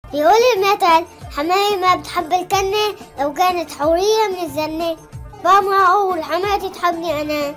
بيقول المثل حماية ما بتحب الكنة لو كانت حورية من الزنة. بقى معقول حماتي تحبني أنا؟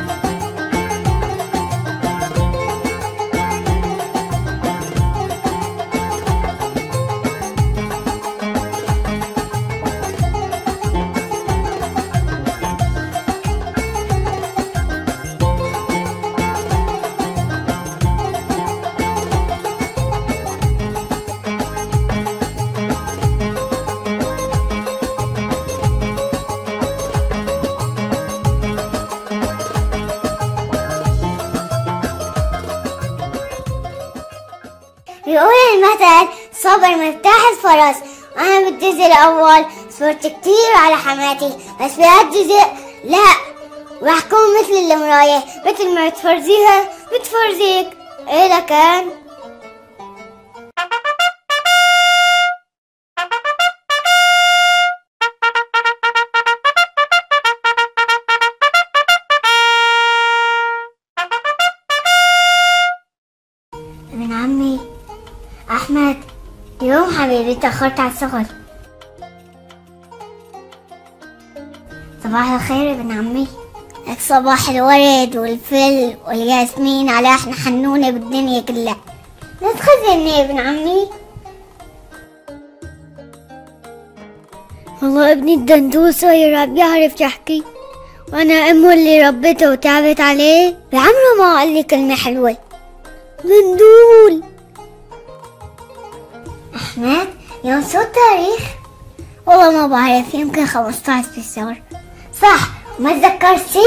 بيقول المثل صبر مفتاح الفرس. انا بالجزء الاول صبرت كتير على حماتي، بس بهالجزء لا، راح كون مثل المراية، مثل ما تفرزيها بتفرزيك. ايه لكان ابن عمي أحمد، اليوم حبيبي تأخرت على الشغل. صباح الخير ابن عمي. لك صباح الورد والفل والياسمين على احنا حنونة بالدنيا كلها. لا تخزني يا ابن عمي. والله ابني الدندوس صاير بيعرف يحكي، وانا امه اللي ربته وتعبت عليه بعمره ما قال لي كلمة حلوة. دندول أحمد، يوم شو التاريخ؟ والله ما بعرف، يمكن 15 بالشهر. صح، ما تذكرت شي؟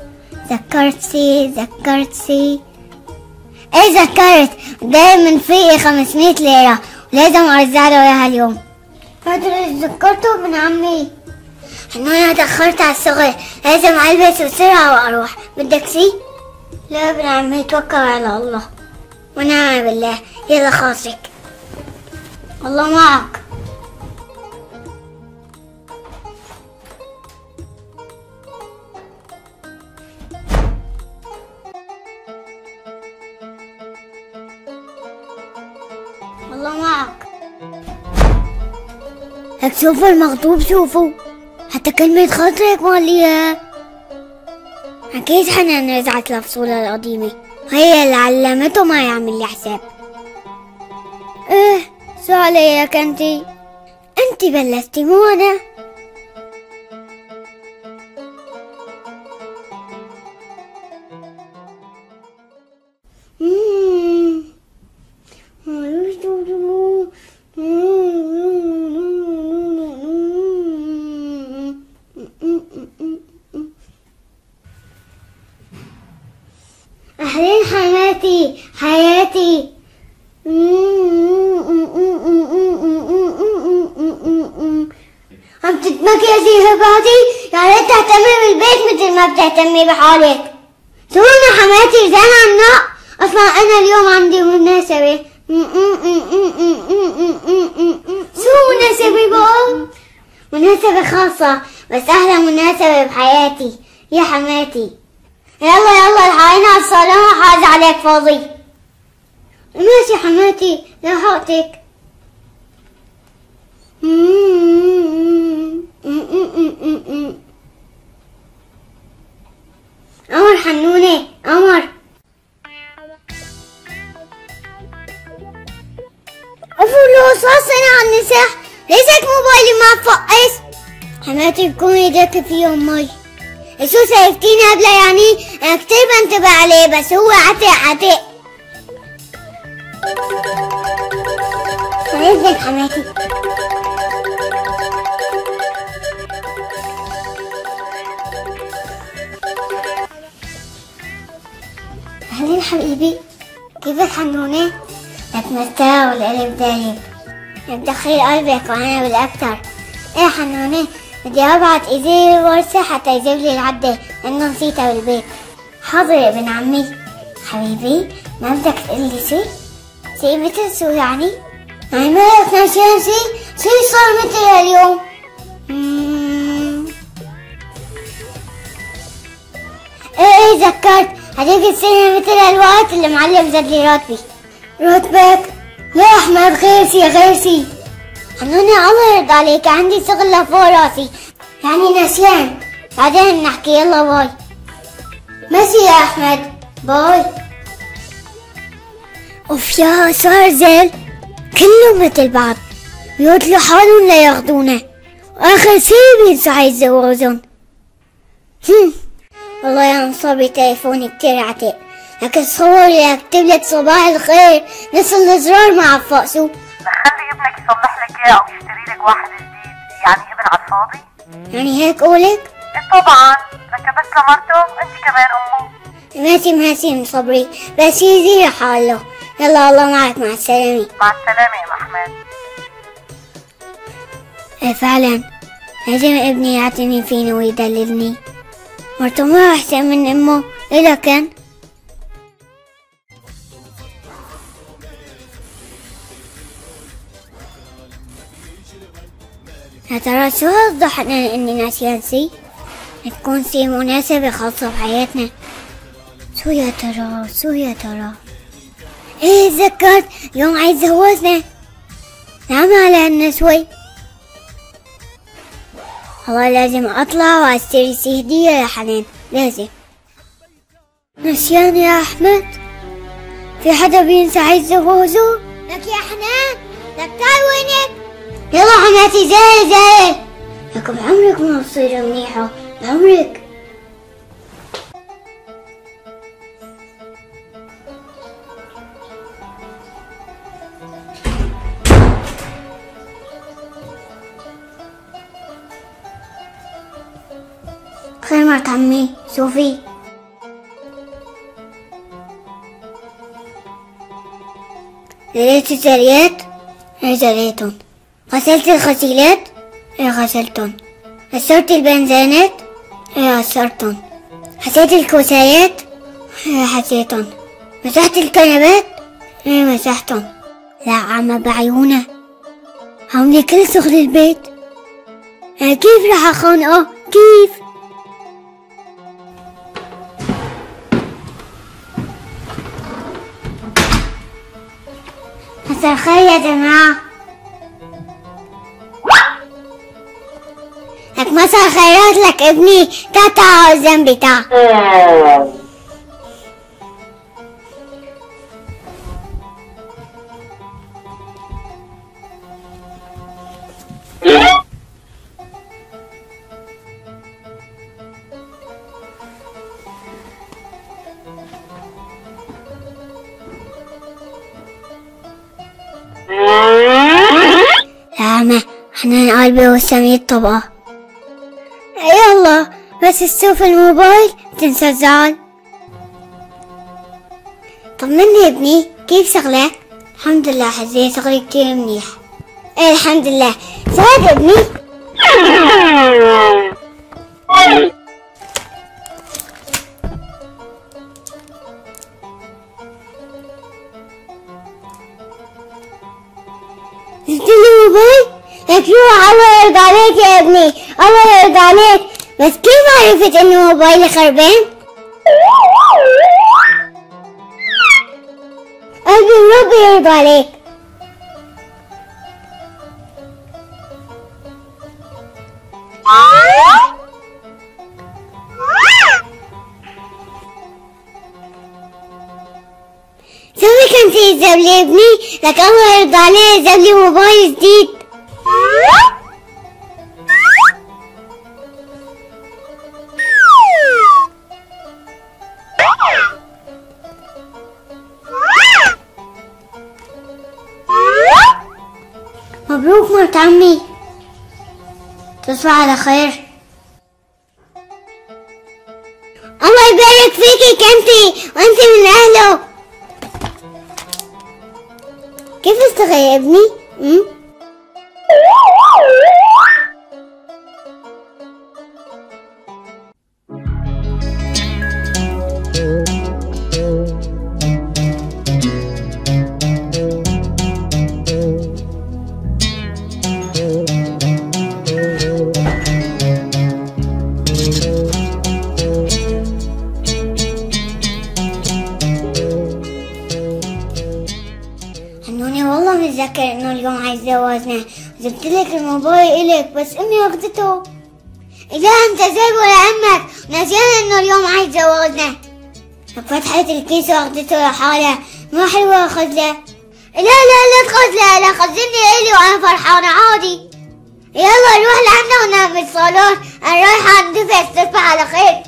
ذكرت شي. ايه ذكرت، دايما في 500 ليرة ولازم ارجع له اياها اليوم. هذا اللي ذكرته ابن عمي. انه انا تأخرت على الشغل، لازم البس بسرعة واروح. بدك شي؟ لا ابن عمي، توكل على الله ونعم بالله. يلا خاصك، الله معك. الله معك. هيك شوفوا المغضوب، شوفوا حتى كلمة خاطرك ماليها. أكيد حنان رجعت لفصولها القديمة، هي اللي علمته ما يعمل لي حساب. ايه شو عليك انتي بلشتي مو انا. أهلين حماتي حياتي. عم تتمكيزي هباتي؟ يا ريت تهتمي بالبيت مثل ما بتهتمي بحالك. سوينا حماتي زين عنا، اصلا انا اليوم عندي مناسبة. شو مناسبة بقى؟ مناسبة خاصة، بس احلى مناسبة بحياتي يا حماتي. يلا الحقينا على الصالون، حاز عليك فاضي. ماشي حماتي، لحقتك. قمر حنونة قمر. فلوس وصلنا على النساء، ليش موبايلي ما فقس؟ حماتي بكون ايدك فيهم مي. شو سايفتيني قبله يعني؟ انا كتير بنتبه عليه، بس هو عتق. عايزك حماتي. أهلين حبيبي، كيفك حنونة؟ لك مساء والقلب دايب، دخلي قلبك وأنا بالأكتر. إيه حنونة، بدي أبعت إيدي ورثة حتى يجيب لي العدة لأنه نسيتها بالبيت. حاضر يا ابن عمي. حبيبي ما بدك تقلي شي مثل شو يعني؟ يعني ما عرفنا شي صار مثل اليوم؟ ايه ذكرت، هديك السنة مثل الوقت اللي معلم زاد لي راتبي. راتبك؟ لا أحمد، غيرسي حنوني الله يرضى عليك، عندي شغلة فوق راسي يعني نسيان. بعدين نحكي، يلا باي. ماشي يا أحمد، باي. اوف يا صار زل كلهم مثل بعض، بيقتلوا حالهم لياخدونا، واخر شي بينسوا يتزوجون. والله يا مصابي تليفوني كتير عتيق، لكن تصور لي اكتب لك صباح الخير نص الزرار ما عفقسوا. خلي ابنك يصلح لك اياه او يشتري لك واحد جديد، يعني ابن على الفاضي. يعني هيك قولك؟ طبعا، لك بس لمرته انت كمان امه. ماشي مصبري، بس يزي حاله. يلا الله معك، مع السلامة. مع السلامة يا محمد. ايه فعلا لازم ابني يعتني فيني ويدللني، مرته ما احسن من امه الا كان. يا ترى شو هالضحك اني ناسيان شي؟ تكون شي مناسبة خاصة بحياتنا. شو يا ترى؟ ايه تذكرت يوم عيد زواجنا، نعم على هالنسوي. والله لازم اطلع واشتري شي هدية يا حنان، لازم. نسيان يا احمد؟ في حدا بينسى عيد زواجه؟ لك يا حنان، لك تعال وينك؟ يلا حماتي، زي لك بعمرك ما بتصير منيحة، بعمرك. خير مرت عمي، شوفي. لقيت الجريات؟ ايه جريتن. غسلت الغسيلات؟ ايه غسلتن. عصرت البنزانات؟ ايه عصرتن. حسيت الكوسايات؟ ايه حسيتن. مسحت الكنبات؟ ايه مسحتن. لا عم بعيونة، عملي كل شغل البيت. كيف رح اخنقه؟ كيف؟ مساء الخير يا جماعة. لك مساء الخيرات، لك ابني تعال جنبي تعال. لا حنان قلبي وسامي الطبقة. يلا بس تشوف الموبايل تنسى الزعل. طمني يا ابني، كيف شغلك؟ الحمد لله حزين، شغلي كتير منيح. ايه الحمد لله. سعد ابني. جبت لي موبايل؟ لك روح، الله يرضى عليك يا ابني، الله يرضى عليك. بس كيف عرفت انه موبايلي خربان؟ قلبي ربي يرضى عليك. سوي كان تجيب لي ابني، لك الله يرضى عليه جاب لي موبايل جديد. مبروك مرت عمي، تصبح على خير. الله يبارك فيكي كنتي وانتي من اهله. كيف اشتغل يا ابني؟ تزوجنا، جبتلك الموبايل إلك بس أمي أخذته. لا أنت زي ولا أمك، ناسيان إنه اليوم عيد زواجنا. فتحت الكيس وأخذته لحالها، ما حلوة أخذله. لا تخذله، لا خزني إلي وأنا فرحانة عادي. يلا نروح لعنا وننام بالصالون، أنا رايحة أندفع، تصبح على خير.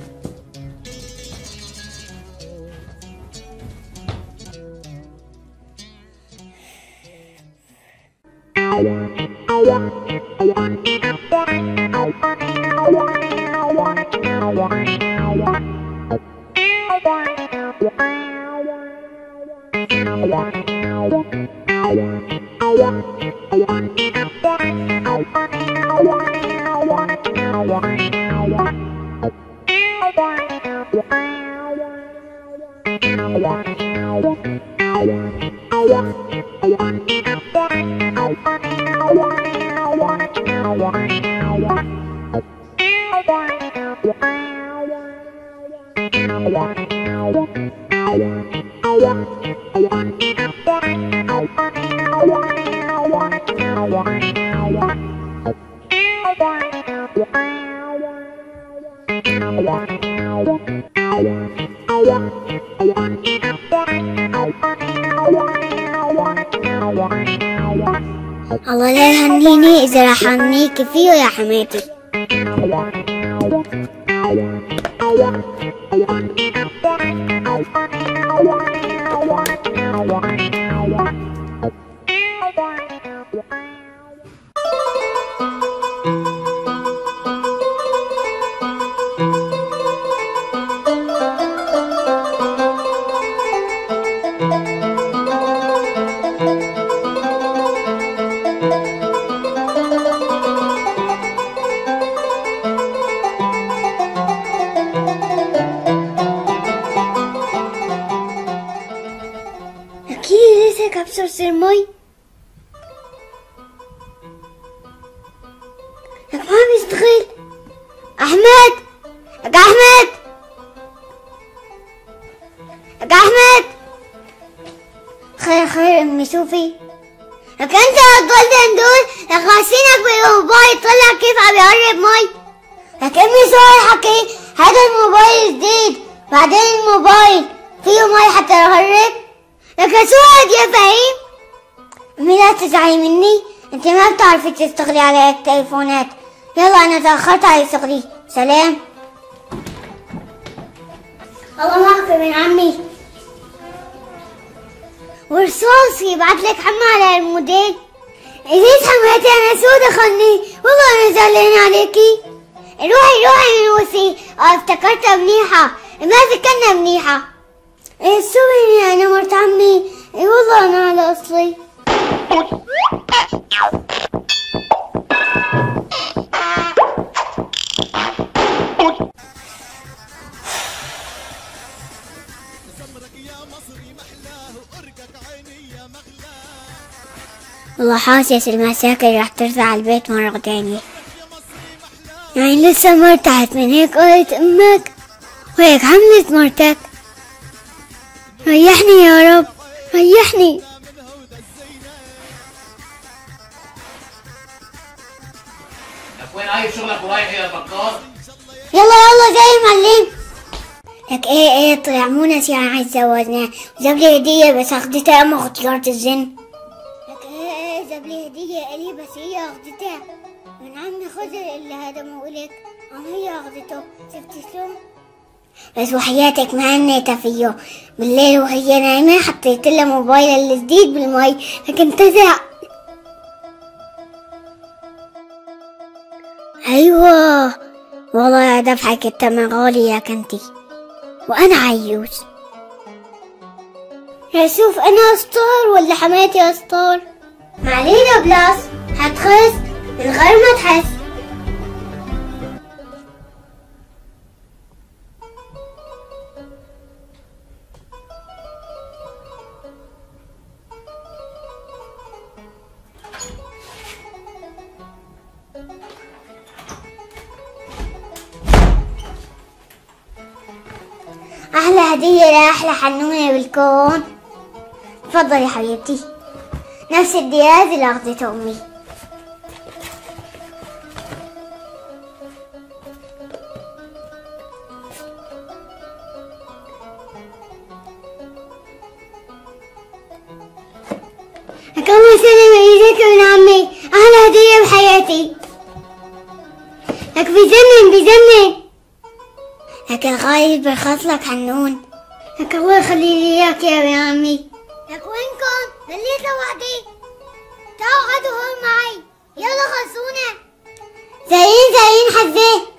الله لا يهنيني إذا راح أهنيكي فيه يا حماتي. أبصر المي لك ما بيشتغل. أحمد خير أمي شوفي لك أنت هتضل دول لك غاسينك بالموبايل، طلع كيف عم يقرب مي. لك أمي شو هالحكي، هذا الموبايل جديد، بعدين الموبايل فيه مي حتى يغرب. لك شو هاد يا فهيم؟ أمي لا تزعلي مني، انت ما بتعرفي تشتغلي على هيك تليفونات. يلا انا تأخرت على شغلي، سلام. الله معك من عمي. ورصاصي بعتلك حمى على الموديل. ليش حماتي انا شو دخلني؟ والله انا زعلانة عليكي. روحي من وسي. افتكرتها منيحة، ما ذكرنا منيحة. ايه شو بيني انا مرت عمي؟ ايه والله انا على اصلي. والله حاسس المشاكل راح ترجع البيت مرة تانية، يعني لسه ما ارتحت من هيك قلت امك وهيك عملت مرتك. ريحني يا رب ريحني. وين عايز شغلك ورايح يا بكار؟ يلا جاي معلم. لك ايه طلع مو نسيان عايز زواجنا، جاب لي هدية بس اخدتها اما اختيارات الزن. لك ايه جاب لي هدية الي بس هي اخدتها من عمي. خذ اللي هذا مو الك، هي اخدته. شفتي شلون؟ بس وحياتك ما هنيتها فيه. بالليل وهي نايمة حطيت لها موبايل الجديد بالمي لكن تزع. ايوه والله يا دفعك التمن غالي يا كنتي وانا عيوز. شوف انا اسطور ولا حماتي اسطور؟ ما علينا بلاس، هتخس من غير ما تحس. أحلى هدية لأحلى حنونة بالكون. تفضلي حبيبتي. نفس الجهاز اللي أخذته أمي. كل سنة وإيدك من عمي، أحلى هدية بحياتي. لك بيزنن لك الغالي برخص لك حنون. لك الله يخلي لي إياك يا ابن عمي. لك وينكم؟ ضليت لوحدي. تعالوا قعدوا هون معي، يلا خلصونا. زين حزة.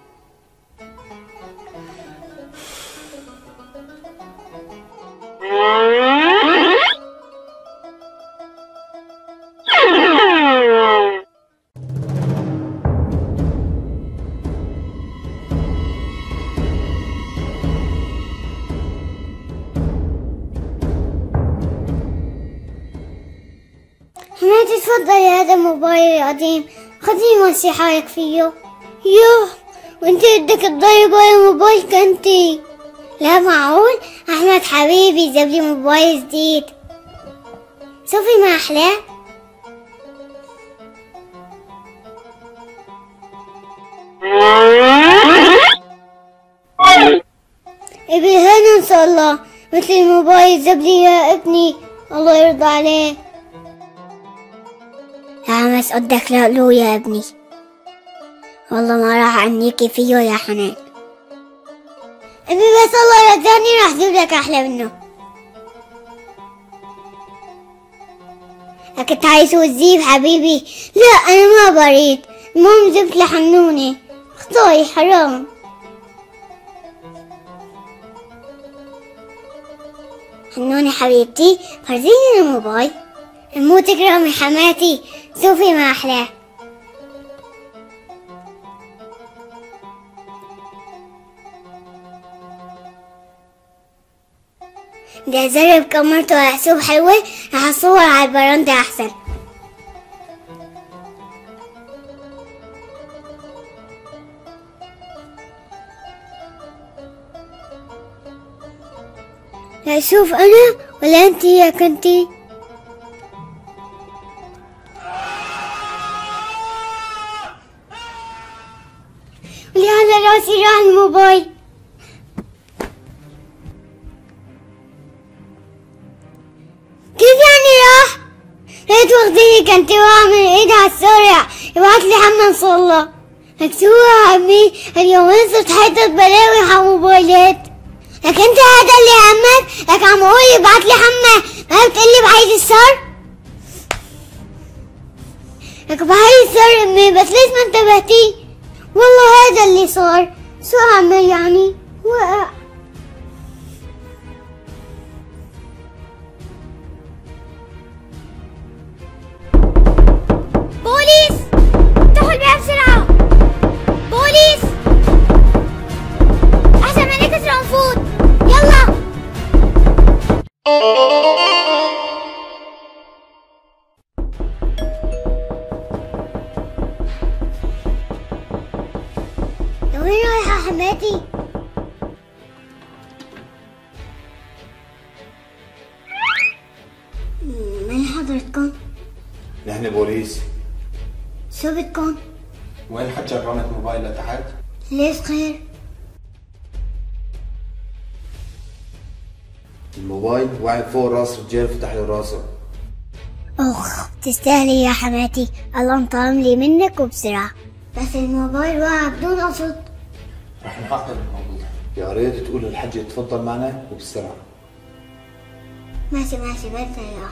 حماتي تفضلي، هذا موبايلي القديم، خديه مشي حالك فيه. يوه، وانتي بدك تضيعي باقي موبايلك انتي؟ لا معقول، احمد حبيبي جاب لي موبايل جديد. شوفي ما احلاه. بالهنا ان شاء الله، مثل الموبايل جاب لي يا ابني، الله يرضى عليه. لا بس قدك له يا ابني، والله ما راح عنيكي فيه يا حنان. ابني بس الله رجعني راح اجيب لك احلى منه. كنت عايز وتجيب حبيبي. لا انا ما بريد، المهم جبت لحنوني. اخطاي حرام. حنوني حبيبتي، فرجيني الموبايل. مو تكرمي حماتي، شوفي ما احلاه. بدي اجرب كاميرته وأحسب حلوة، رح اصور على البرندة احسن. لا اشوف انا ولا انتي يا كنتي؟ ولي على راسي راح الموبايل. كيف يعني راح؟ ليت واخديني كنتي واقعة من ايدها على الشارع، يبعتلي حمى ان شاء الله. لك شو يا عمي، اليومين صرت حيطة بلاوي على موبايلات. لك انت هذا اللي همك؟ لك عم اقول يبعتلي حمى، ما بتقلي بعيد الشر؟ لك بعيد الشر امي، بس ليش ما انتبهتي؟ والله هذا اللي صار. شو اعمل يعني؟ وقع. بوليس! افتحوا الباب بسرعة! بوليس! احسن ما نكسر نفوت، يلا! وين رايحة حماتي؟ من حضرتكم؟ نحن بوليس. شو بدكم؟ وين حد جربت موبايل لتحت؟ ليش خير؟ الموبايل وقع فوق راس رجال، فتح له راسه. اخ تستاهلي يا حماتي، الله انتقم لي منك وبسرعة. بس الموبايل وقع بدون قصد. رح نحقق الموضوع. يا ريت تقول للحج تفضل معنا وبسرعة. ماشي بدنا اياه.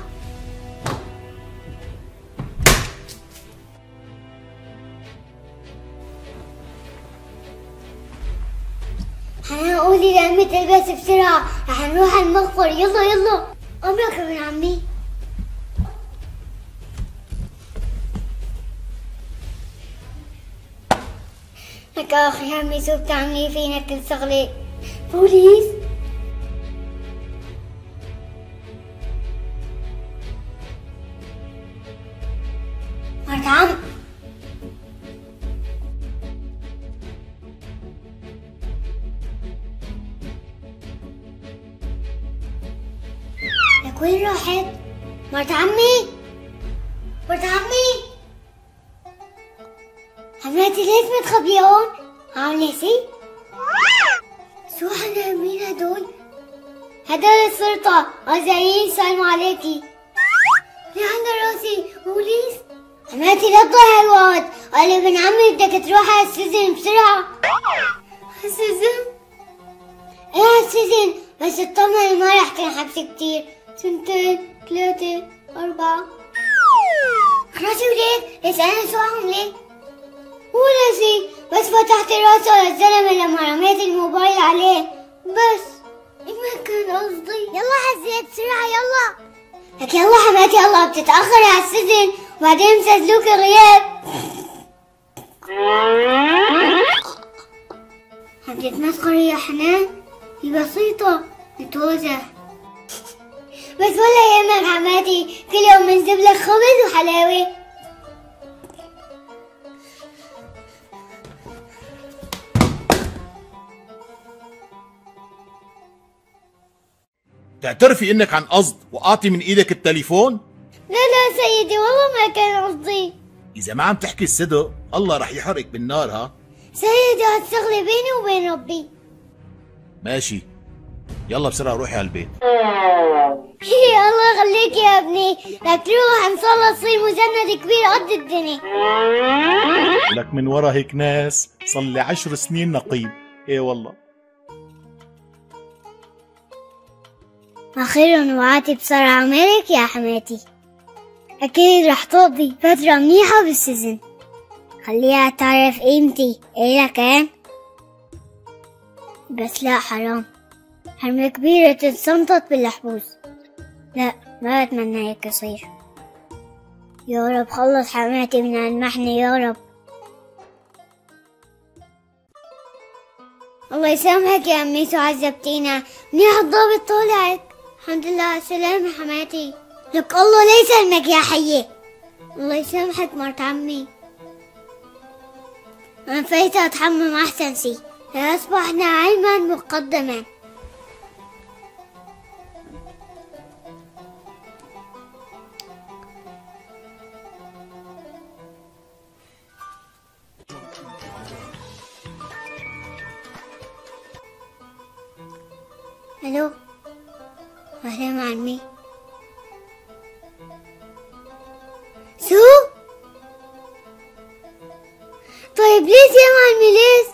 حنان قولي لأمي تلبس بسرعة، رح نروح على المخبر. يلا أمرك يا ابن عمي. لك أخي عمي شو بتعملي فينا كل شغلة؟ بوليس؟ مرت عم لك وين راحت؟ مرت عمي؟ حماتي ليش متخبية هون؟ عاملة شي؟ شو حدا مين هدول؟ هدول الشرطة جايين يسلموا عليكي. لعند راسي بوليس. حماتي لا تضيعي الوقت، قال ابن عمي بدك تروحي على السجن بسرعة. السجن؟ ايه على السجن، بس اطمني ما رح تنحبسي كتير، 2 3 4. خلاص وليك، ليش انا شو عاملة؟ ولا شي، بس فتحت راسه للزلمة لما رميت الموبايل عليه، بس ما كان قصدي. يلا حزيت بسرعة يلا. لك يلا حماتي يلا بتتأخري على السجن وبعدين مسجلوك غياب. عم تتمسخري يا حنان؟ هي بسيطة نتوزع. بس ولا يهمك حماتي، كل يوم بنجيب لك خبز وحلاوة. تعترفي انك عن قصد وقعتي من ايدك التليفون؟ لا سيدي والله ما كان قصدي. اذا ما عم تحكي الصدق الله رح يحرقك بالنار. ها سيدي هالشغلة بيني وبين ربي. ماشي، يلا بسرعة روحي على البيت. الله يخليك يا ابني، لك تروح ان شاء الله تصير مجند كبير قد الدنيا. لك من ورا هيك ناس صار لي 10 سنين نقيب. ايه والله. أخيرا وعدتي بسرعة مالك يا حماتي، أكيد رح تقضي فترة منيحة بالسجن، خليها تعرف قيمتي إلها كان. بس لا حرام، حرمة كبيرة تتسنطط بالحبوس، لا ما بتمنى هيك يصير. يا رب خلص حماتي من هالمحنة يا رب. الله يسامحك يا أمي شو عذبتينا، منيح الضابط طلعك. الحمد لله على السلامة حماتي. لك الله لا يسلمك يا حية. الله يسامحك مرت عمي، أنا فايتة أتحمم أحسن شي لأصبحنا علما مقدما. ألو، أهلا عمي. شو؟ طيب ليش يا معلمي ليش؟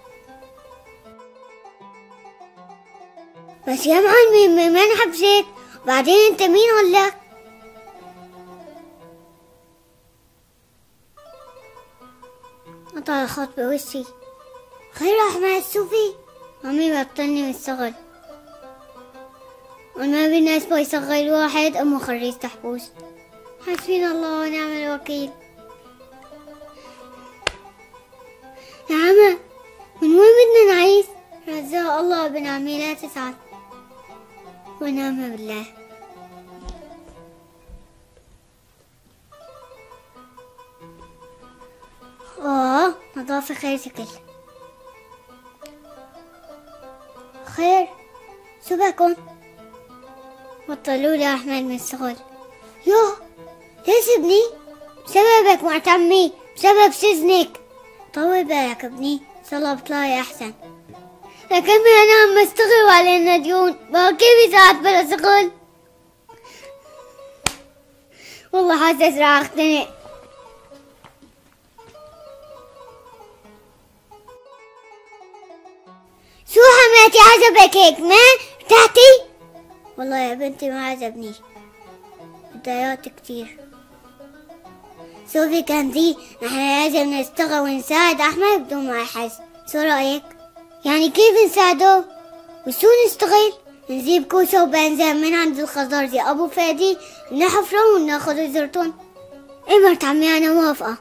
بس يا معلمي ما نحبسك، وبعدين انت مين قالك؟ قطع الخط بوشي. خير أحمد شوفي، عمي بطلني من الشغل، وما بالناس يشغل واحد أمه خريج تحبوس. حسبنا الله ونعم الوكيل. يا عمى من وين بدنا نعيش؟ رزاق الله بن عمي لا تسعد ونعم بالله. نظافة خير شكل. خير شو بكون؟ بطلوا لي أحمد من الشغل. يوه ليش ابني؟ بسببك مرت عمي، بسبب سجنك. طول بالك ابني، ان شاء الله بطلعي احسن. لكن انا عم اشتغل وعلينا ديون، ما كيف يساعد بلا شغل؟ والله حاسس راح اختنق. شو حماتي عجبك هيك ما ارتحتي؟ والله يا بنتي ما عجبني، بدايات كتير. شوفي كنزي، نحن لازم نشتغل ونساعد أحمد بدون ما يحس، شو رأيك؟ يعني كيف نساعده؟ وشو نشتغل؟ نجيب كوسة وبنزين من عند الخضرجي أبو فادي، نحفره وناخد الزرتون. إيه مرت عمي أنا موافقة.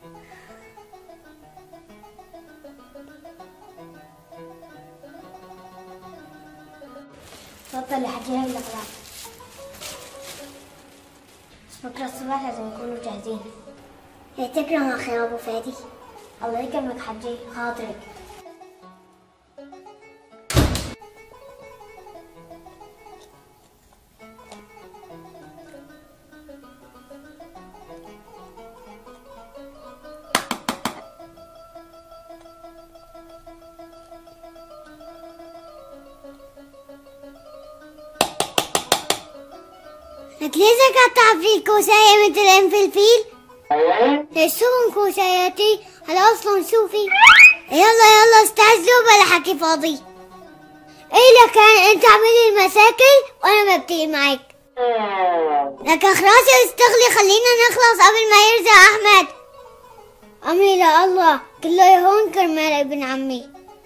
تفضلي حجي هاي الأغراض، بكرة الصبح لازم نكونوا جاهزين. تكرم أخي أبو فادي. الله يكرمك حجي، خاطرك. تعرفي الكوساية مثل الفلفل؟ ليش شو من كوساياتي؟ هلا اصلا شوفي. يلا استعجلوا بلا حكي فاضي. ايه لكان انت اعملي المشاكل وانا ببتدي معك. لكن خلاص استغلي خلينا نخلص قبل ما يرجع احمد. امي لا الله كله هون كرمال ابن عمي.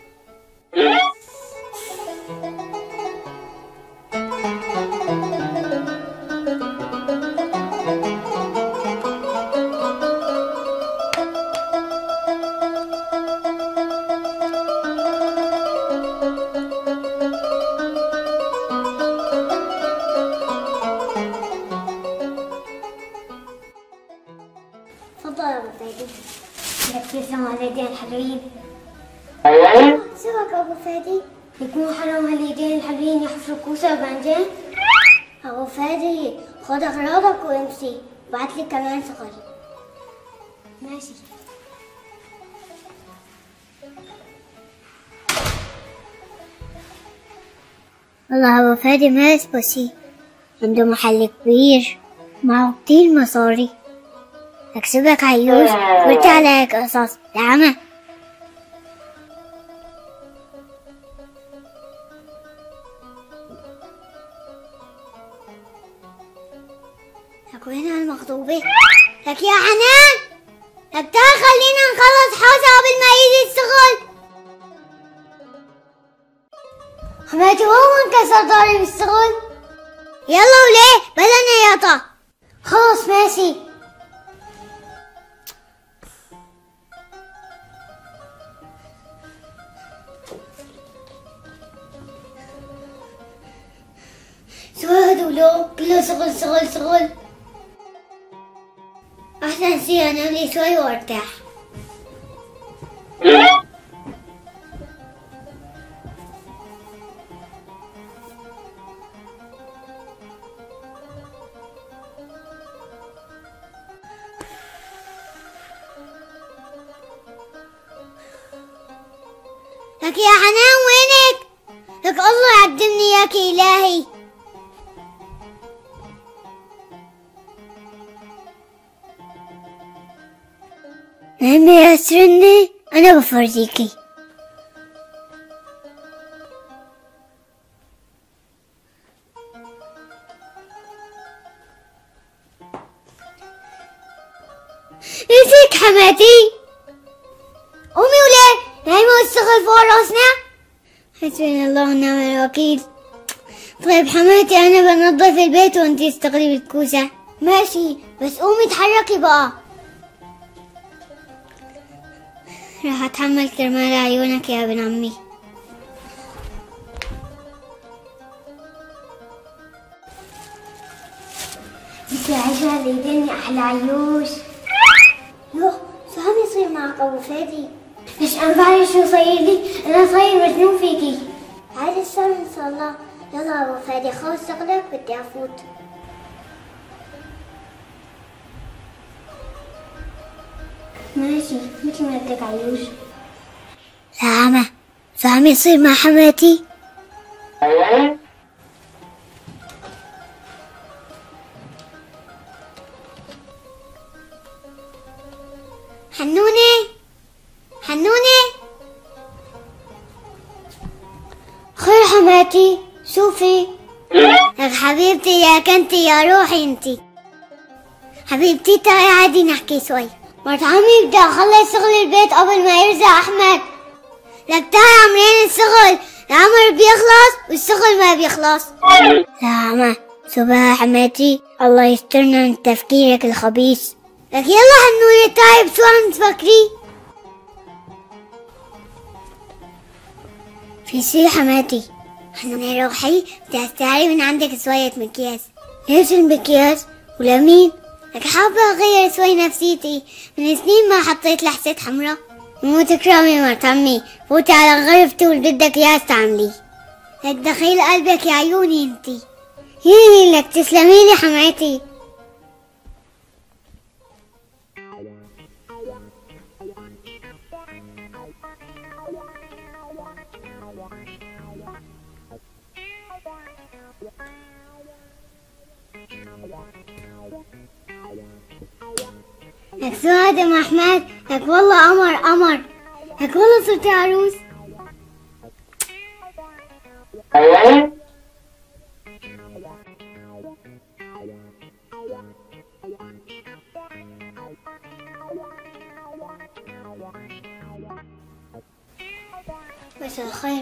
تفضل يا ابو فادي. لك يسلم هاليدين الحلوين. شو بك ابو فادي؟ يكون حرام هاليدين الحلوين يحفروا كوسه وبنجان؟ ابو فادي خد اغراضك وامشي، بعتلي كمان شغل. ماشي. والله ابو فادي ما يسوى شي، عنده محل كبير معه كتير مصاري. لك شبك عيوش قلت عليك قصص لعمى. لك وين هالمخطوبة؟ لك يا حنان لك تعال خلينا نخلص حوزة قبل ما يجي الشغل. حماتي هو انكسر ضهري بالشغل. يلا وليه بلا نياطة. خلص ماشي. شو هدولو كله شغل. أحسن شي أنام لي شوي وارتاح. لك يا حنان وينك؟ لك الله يقدمني اياك إلهي. نعم يا سرني أنا بفرجيكي. ازيك حماتي؟ قومي وليه؟ نايمة والشغل فوق راسنا؟ حسبنا الله ونعم الوكيل. طيب حماتي أنا بنظف البيت وانتي استغلي بالكوسة. ماشي بس قومي اتحركي بقى. راح اتحمل كرمال عيونك يا ابن عمي. انتي عايشة هاليدين يا احلى عيوش. يوه شو عم يصير معك ابو فادي؟ مش انا بعرف شو صاير لي، انا صاير مجنون فيكي. عادي الشر ان شاء الله. يلا ابو فادي خلص شغلك بدي افوت. ماشي مثل ما بدك عيوش. لا عمى شو عم يصير مع حماتي؟ حنونة خير حماتي شوفي. لك حبيبتي يا كنتي يا روحي انتي حبيبتي. تعي عادي نحكي شوي. مرت عمي بدي اخلص شغل البيت قبل ما يرجع احمد. لك تعي عمرين الشغل العمر بيخلص والشغل ما بيخلص. لا عمى شو بها حماتي الله يسترنا من تفكيرك الخبيث. لك يلا حنونة تعي بشو عم تفكري؟ في شي حماتي؟ حنونة روحي بدي استعير من عندك شوية مكياج. ليش المكياج؟ ولمين؟ لك حابة أغير شوي نفسيتي، من سنين ما حطيت لحسة حمرا. مو تكرمي مرت عمي، فوتي على غرفتي واللي بدك إياه استعمليه. لك دخيل قلبك يا عيوني انتي. يلي لك تسلميلي حماتي. لك سعاد ام احمد، لك والله قمر قمر، لك والله صرتي عروس. مساء الخير.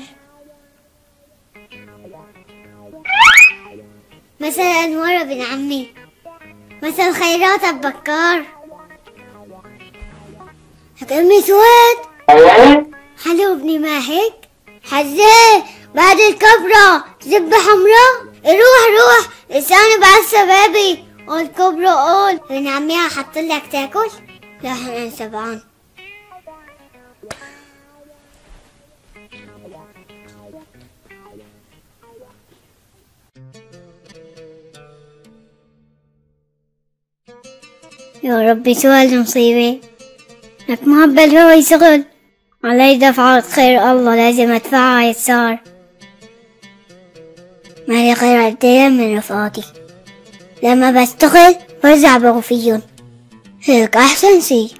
مساء الأنوار بن عمي. مساء الخيرات أبو بكار. لك أمي سواد. حلو ابني ما هيك؟ حزين بعد الكبرى زبة حمراء. روح لساني بعصب بابي. قول كبرى قول. ابن عمي حط لك تاكل؟ لا حنان سبعان. يا ربي سؤال مصيبة. لك مهبل هو يشغل علي دفعة خير الله لازم ادفعها يسار. مالي غير عدين من رفقاتي لما بشتغل برجع بغفيهم هيك احسن شي.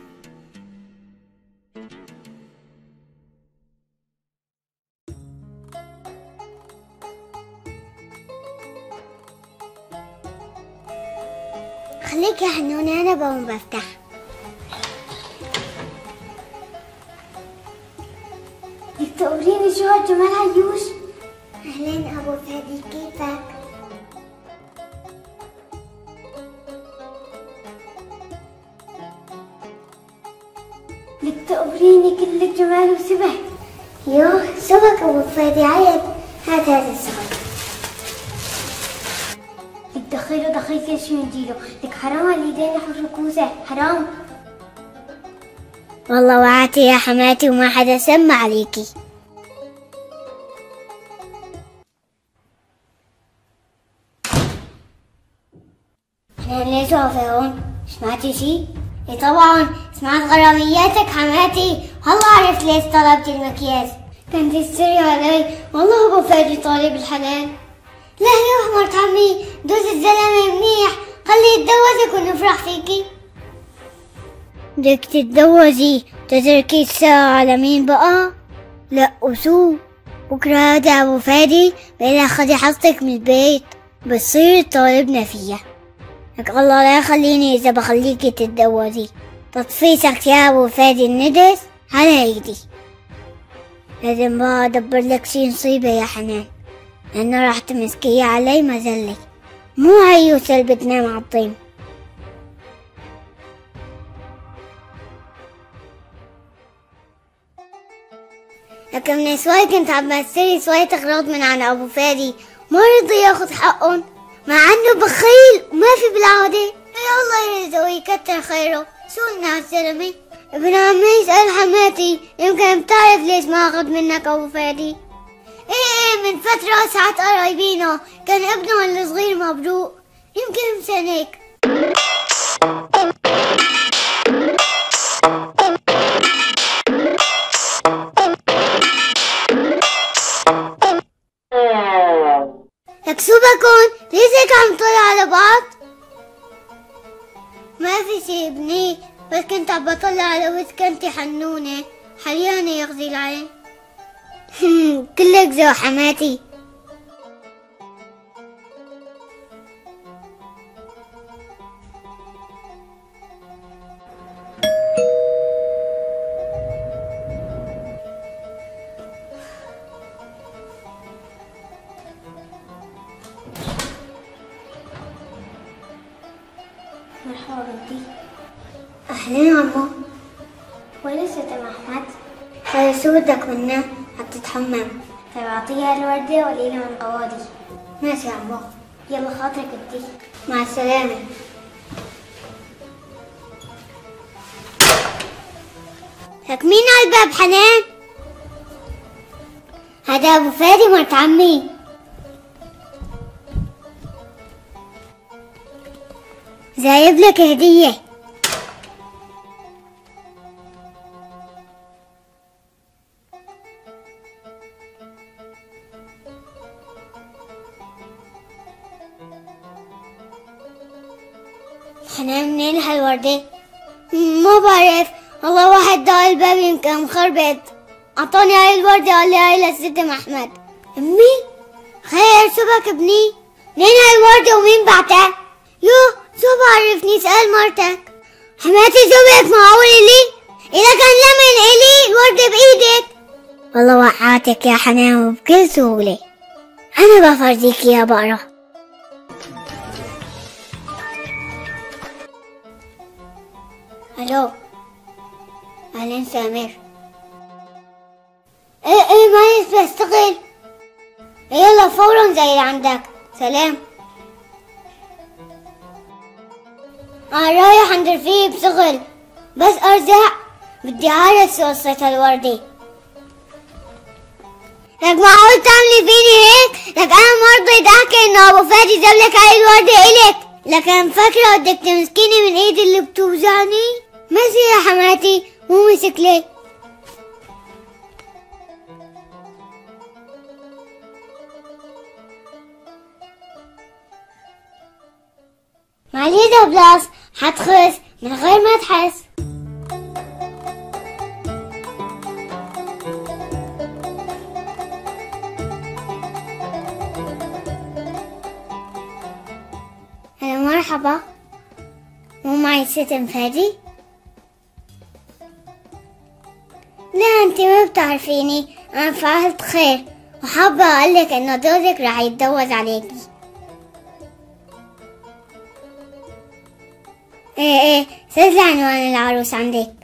خليك يا حنونة أنا بقوم بفتح. بدك تقوليني شو هالجمال عيوش؟ أهلين أبو فادي كيفك؟ بدك تقوليني كل الجمال وسبك. يوه سبك أبو فادي عيب. هات هذا الصغير. دخيله كل شي نديله. لك حرام على اليدين يحركوزه حرام. والله وعدتي يا حماتي وما حدا سمع عليكي. احنا ليش واقفة هون؟ سمعتي شي؟ اي طبعا سمعت غرامياتك حماتي. هلا عرفت ليش طلبتي المكياج. كنت تشتري علي. والله ابو فادي طالب الحلال. لا يا مرت عمي دوز الزلمة منيح. خليه يتجوزك ونفرح فيكي. بدك تتجوزي تتركي الساعة على مين بقى؟ لا وشو؟ بكرة هذا أبو فادي بيقلك خدي حصتك من البيت بتصير طالبنا فيها. لك الله لا يخليني إذا بخليكي تتجوزي. تطفيسك يا أبو فادي الندس على ايدي. لازم بقى أدبر لك شي نصيبة يا حنان لأنه راح تمسكيه علي مزلي. مو عيوس اللي بتنام عالطين. لكن من شوي كنت عم بشتري شوية أغراض من عند أبو فادي ما رضي ياخد حقهم مع إنه بخيل وما في بالعادة. يا الله يرزقه ويكتر خيره. شو لنا هالزلمة؟ ابن عمي يسأل حماتي يمكن بتعرف ليش ما أخذ منك أبو فادي. ايه من فترة ساعات قرايبينه كان ابنه الصغير مبروق يمكن مشان هيك. لك شو بكون؟ ليش هيك عم طلع على بعض؟ ما في شي ابني بس كنت عم بطلع على وجهك انتي حنونة حريانة يغزي العين. كلك ذو حماتي. مرحبا بنتي. أهلين عمو. وين ست ام احمد؟ هذا شو بدك منه؟ حتتحمم. طيب اعطيها الوردة وقليلة من قوادي. ماشي يا عمو. يلا خاطرك انتي. مع السلامة. لك مين على الباب حنان؟ هذا ابو فادي مرت عمي. جايب لك هدية. حنان منين هالوردة؟ ما بعرف، والله واحد دق الباب يمكن مخربط. اعطاني هاي الوردة قال لي هاي للست محمد. امي خير شبك ابني؟ منين هاي الوردة ومين بعتها؟ يو شو بعرفني، اسأل مرتك. حماتي شو بك معقول الي؟ إذا كان لمن إلي الوردة بإيدك. والله وقعاتك يا حنان وبكل سهولة. أنا بفرجيك يا بقرة. ألو أهلين سامر. إيه ما بشتغل. يلا فورا زي عندك. سلام. رايح عند رفيق بشغل، بس أرجع بدي أعرف شو قصة الوردة. لك معقول تعملي فيني هيك؟ لك أنا ما رضيت أحكي إنه أبو فادي جاب لك هاي الوردة إلك. لكن مفكرة بدك تمسكيني من إيدي اللي بتوجعني؟ ماشي يا حماتي، مو مشكلة. مع الهيدا بلاس حتخس من غير ما تحس. هلا مرحبا، مو معي ست فادي؟ لا انت ما بتعرفيني، انا فعلت خير وحابة اقولك انه جوزك راح يتجوز عليكي. ايه سجل عنوان العروس عندك.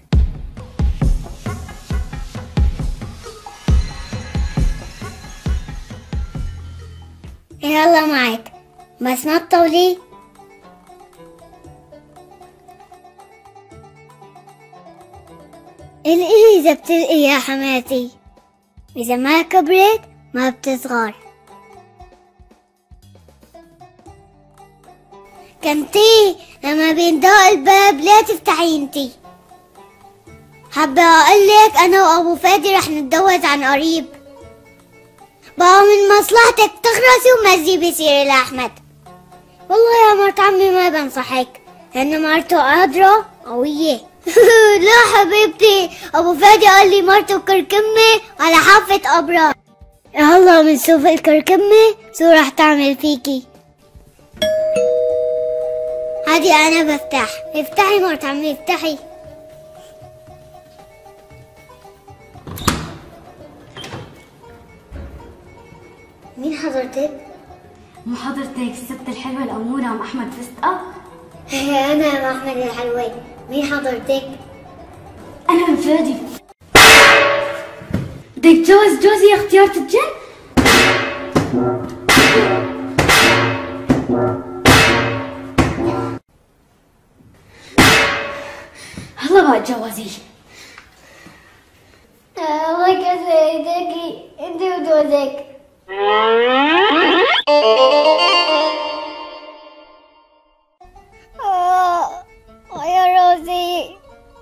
يلا معك بس ما تطولي. القي اذا بتلقي يا حماتي، اذا ما كبرت ما بتصغر. كنتي لما بيندق الباب لا تفتحي انتي. حابة اقولك انا وابو فادي رح نتجوز عن قريب. بقى من مصلحتك تخرسي وما تجيبي سيرة لأحمد. والله يا مرت عمي ما بنصحك، لأن مرته قادرة قوية. لا حبيبتي، أبو فادي قال لي مرته كركمة على حافة أبرار. يلا بنشوف الكركمة شو رح تعمل فيكي. هادي أنا بفتح. افتحي مرت عمي افتحي. مين حضرتك؟ مو حضرتك الست الحلوة الأمورة أم أحمد فستقة؟ أنا أم أحمد الحلوي. مين حضرتك؟ أنا أم فادي. بدك تجوز جوزي اختيار الجن؟ هلا بقى تجوزي. الله يكسر ايديكي انت وجوزك. يا روزي.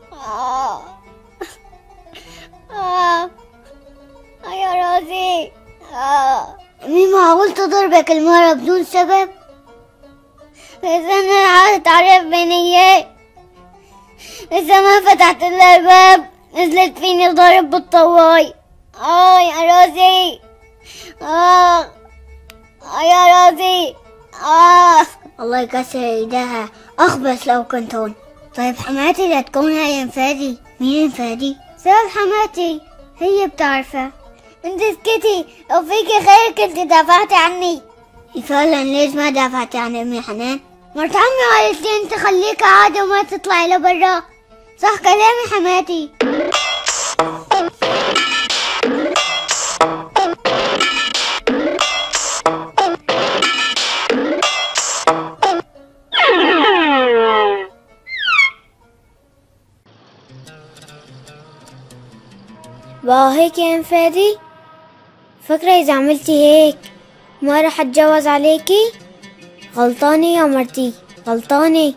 يا روزي. مين معقول تضربك المرة بدون سبب؟ إذا أنا عايزة تعرف بنية، إذا ما فتحت لها الباب نزلت فيني ضرب بالطواي. يا روزي. يا روزي. الله يكسر ايدها. اخبث لو كنت هون. طيب حماتي لا تكون هاي انفادي. مين انفادي؟ سأل حماتي هي بتعرفها. انت اسكتي، لو فيكي خير كنت دافعتي عني. فعلا ليش ما دافعتي عن امي حنان؟ مرت عمي قالت لي انت خليكي عادة وما تطلعي لبرا. صح كلامي حماتي. بقى هيك يا انفادي؟ فكرة اذا عملتي هيك ما رح اتجوز عليكي؟ غلطانة يا مرتي، غلطانة.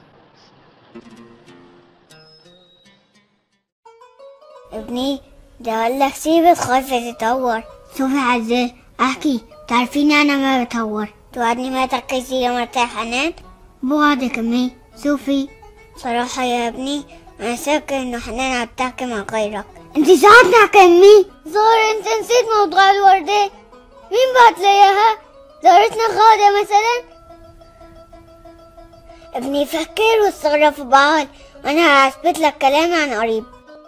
ابني ده اقولك سيبي خايفة تتهور. شوفي عزة احكي، بتعرفيني انا ما بتهور. توعدني ما تركزي يا مرتي حنان؟ بوعدك امي. شوفي صراحة يا ابني أنا فاكر إنه حنان عم تحكي مع غيرك. أنت ساعدنا كلمي ظهر أنت نسيت موضوع الوردة. مين بعت لي إياها؟ زارتنا غادة مثلا؟ ابني فكر واتصرف بعقل وأنا هثبت لك كلامي عن قريب.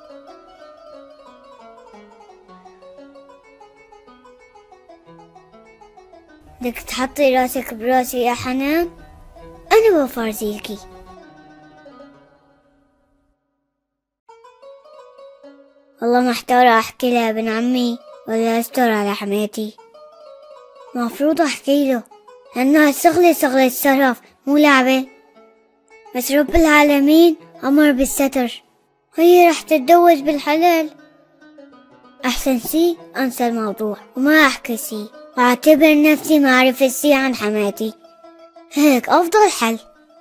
بدك تحطي راسك براسي يا حنان؟ أنا بفرجيكي. والله محتارة أحكي لها ابن عمي ولا أستر على حماتي. مفروض أحكي له لأنه هالشغلة شغلة شرف مو لعبة، بس رب العالمين أمر بالستر، هي رح تتزوج بالحلال. أحسن شي أنسى الموضوع وما أحكي شي وأعتبر نفسي ما عرفت شي عن حماتي، هيك أفضل حل.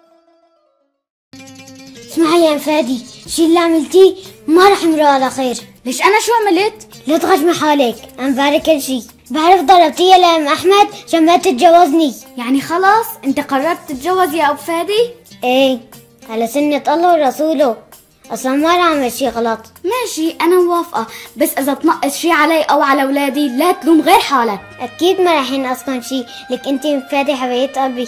اسمعي يا فادي، الشي اللي عملتيه ما رح يمرق على خير. ليش أنا شو عملت؟ لا تغشمي حالك، أنا بعرف كل شي. بعرف ضربتيها لأم أحمد عشان ما تتجوزني. يعني خلاص أنت قررت تتجوز يا أبو فادي؟ ايه، على سنة الله ورسوله، أصلا ما رح أعمل شي غلط. ماشي أنا موافقة، بس إذا تنقص شي علي أو على أولادي لا تلوم غير حالك. أكيد ما رح ينقصكن شي، لك أنت مفادي حبيبة قلبي.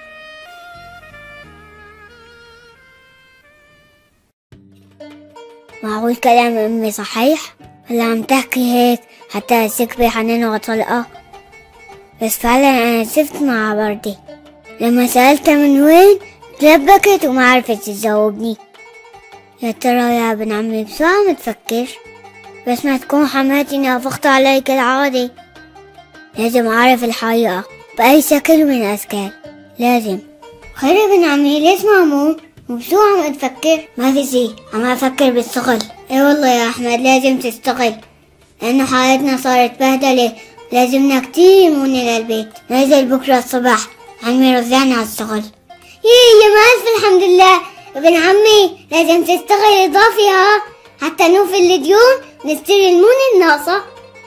معقول كلام أمي صحيح؟ ولا عم تحكي هيك حتى تسكبي حنان وطلقة؟ بس فعلا أنا شفت مع بردي لما سألتها من وين تلبكت وما عرفت تجاوبني. يا ترى يا ابن عمي بشو عم تفكر؟ بس ما تكون حماتي نافقت علي كالعادة. لازم أعرف الحقيقة بأي شكل من الأشكال، لازم. خير يا ابن عمي، ليش مهموم؟ وبشو عم تفكر؟ ما في شي، عم أفكر بالشغل. اي والله يا أحمد لازم تشتغل، لأنه حالتنا صارت بهدلة، لازمنا كتير مونة للبيت. ننزل بكرة الصبح عمي رجعنا على الشغل. يا ما ألف الحمد لله. ابن عمي لازم تشتغل إضافي ها، حتى نوفي الديون ونشتري المونة الناقصة.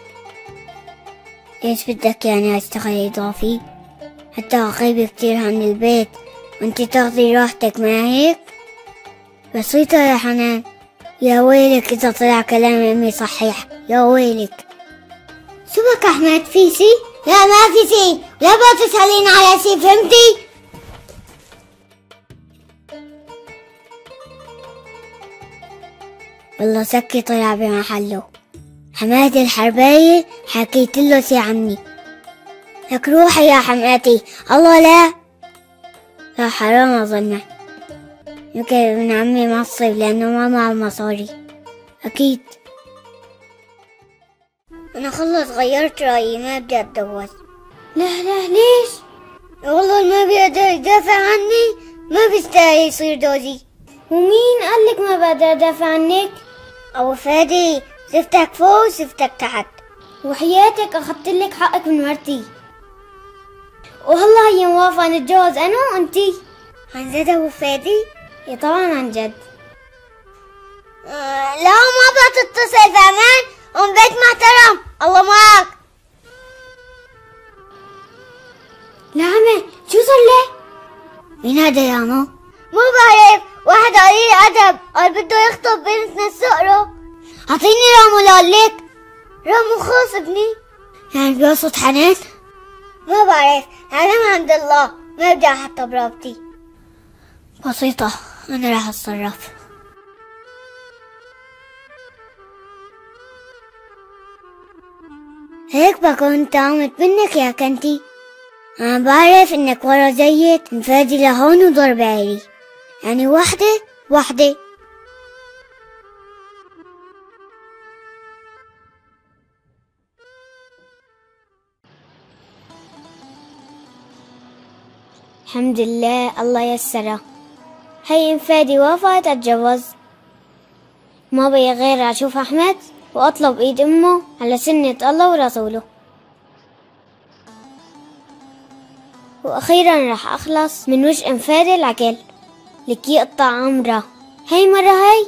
ايش بدك يعني أشتغل إضافي؟ حتى أغيب كتير عن البيت وانتي تاخذي راحتك، ما هيك؟ بسيطة يا حنان. يا ويلك إذا طلع كلام أمي صحيح، يا ويلك. شو بك أحمد، في شي؟ لا ما في شي، لا بقى تسألين على شي، فهمتي؟ والله سكي طلع بمحله. حماتي الحرباية حكيت له شي عني. لك روحي يا حماتي. الله لا لا، حرام أظنه. يمكن ابن عمي معصب لأنه ما معه مصاري، أكيد. أنا خلص غيرت رأيي، ما بدي أتجوز. لا ليش؟ والله ما بيقدر يدافع عني، ما بيستاهل يصير جوزي. ومين قالك ما بقدر أدافع عنك؟ أبو فادي، شفتك فوق وشفتك تحت، وحياتك أخدتلك حقك من مرتي. والله هي موافقة نتجوز أنا وأنتي. عن جد أبو فادي؟ يا طبعا عن جد. لا ما بتتصل، فهمان؟ ام بيت محترم، الله معك. لا عمي، شو صار له؟ مين هذا يا عمو؟ مو بعرف، واحد قليل أدب قال بده يخطب بنتنا الصقرة. أعطيني رامو لقلك. رامو خاص ابني، يعني بيقصد حنان؟ ما بعرف، أنا من عند الله، ما بدي أحطها برابطي. بسيطة، أنا راح أتصرف. هيك بكون طعمت منك يا كنتي. أنا بعرف إنك ورا زيت مفادي لهون وضرب عالي، يعني وحدة. الحمد لله الله يسره. هي فادي وافقت اتجوز، ما بي غير اشوف احمد واطلب ايد امه على سنة الله ورسوله، واخيرا راح اخلص من وش فادي العقل لك يقطع عمره. هي مرة هي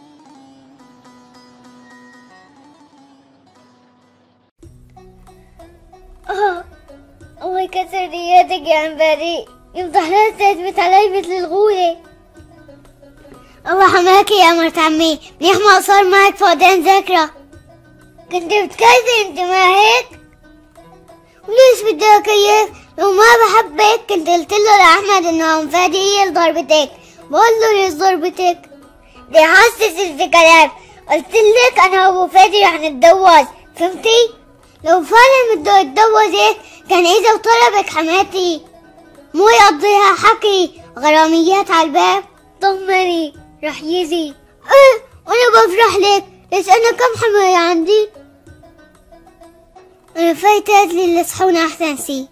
الله يكسر نياتك يا عم فادي، يفضح لا تثبت علي مثل الغولة. الله حماكي يا مرت عمي، منيح ما صار معك فقدان ذاكرة. كنت بتكذبي انت ما هيك؟ وليش بدي اكيف؟ لو ما بحبك كنت قلت له لأحمد انه ام فادي هي اللي ضربتك. بقول له ليش ضربتك؟ بدي احسسك بكلام، قلت لك انا وابو فادي رح نتجوز، فهمتي؟ لو فعلا بده يتجوزك كان اذا وطلبك حماتي، مو يقضيها حكي غراميات على الباب. طمني رح يجي. ايه وانا بفرح لك، ليش انا كم حماية عندي؟ انا فايتة اللي صحونا احسن شي.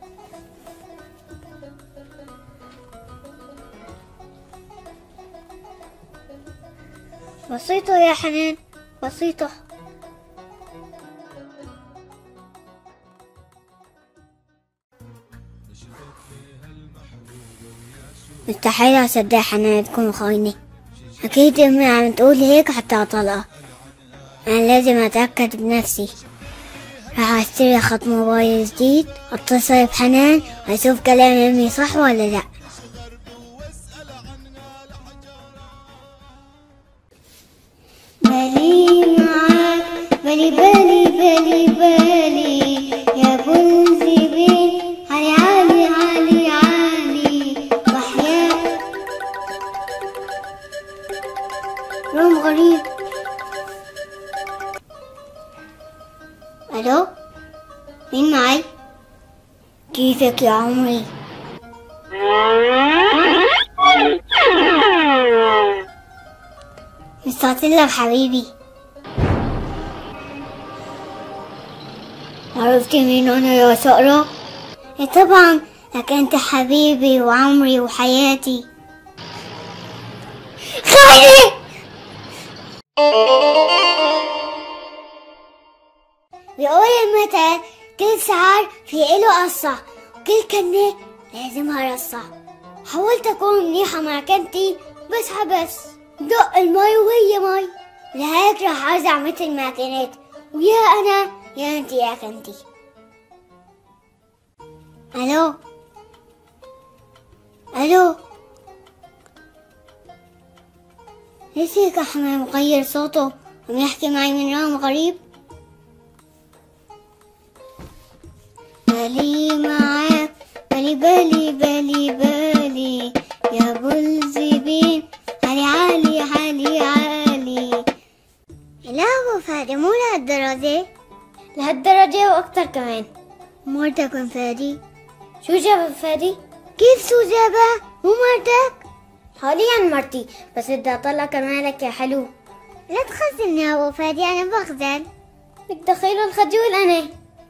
بسيطة يا حنان، بسيطة. مستحيل أصدق حنان تكون خاينة، أكيد أمي عم تقول هيك حتى أطلقها. أنا لازم أتأكد بنفسي. راح أشتري خط موبايل جديد، أتصل بحنان وأشوف كلام أمي صح ولا لأ. بالي معاك، بالي بالي بالي بالي يا بنزبين، علي علي علي علي وحياة. يوم غريب. الو، مين معي؟ كيفك يا عمري؟ مستعطلك حبيبي. عرفتي مين انا يا سقرة؟ إيه طبعا، لك انت حبيبي وعمري وحياتي. خالي بيقول المثل كل شعر في إله قصة، وكل كنة لازمها رصة. حاولت أكون منيحة مع كنتي بس حبس دق المي وهي مي، لهيك راح أرجع مثل ما كنت، ويا أنا يا أنتي يا كنتي. ألو ألو، ليش هيك أحمد مغير صوته وعم يحكي معي من رقم غريب؟ بالي معاك، بالي بالي بالي بالي يا بلزبين، علي علي علي علي. لا أبو فادي، مو لهالدرجة. لهالدرجة وأكتر كمان. مرتك ام فادي؟ شو جاب فادي؟ كيف شو جابه؟ مو مرتك؟ حاليا مرتي، بس بدي اطلع كمالك يا حلو. لا تخزلني يا ابو فادي، انا بخزل. بدك تخيله الخجول انا.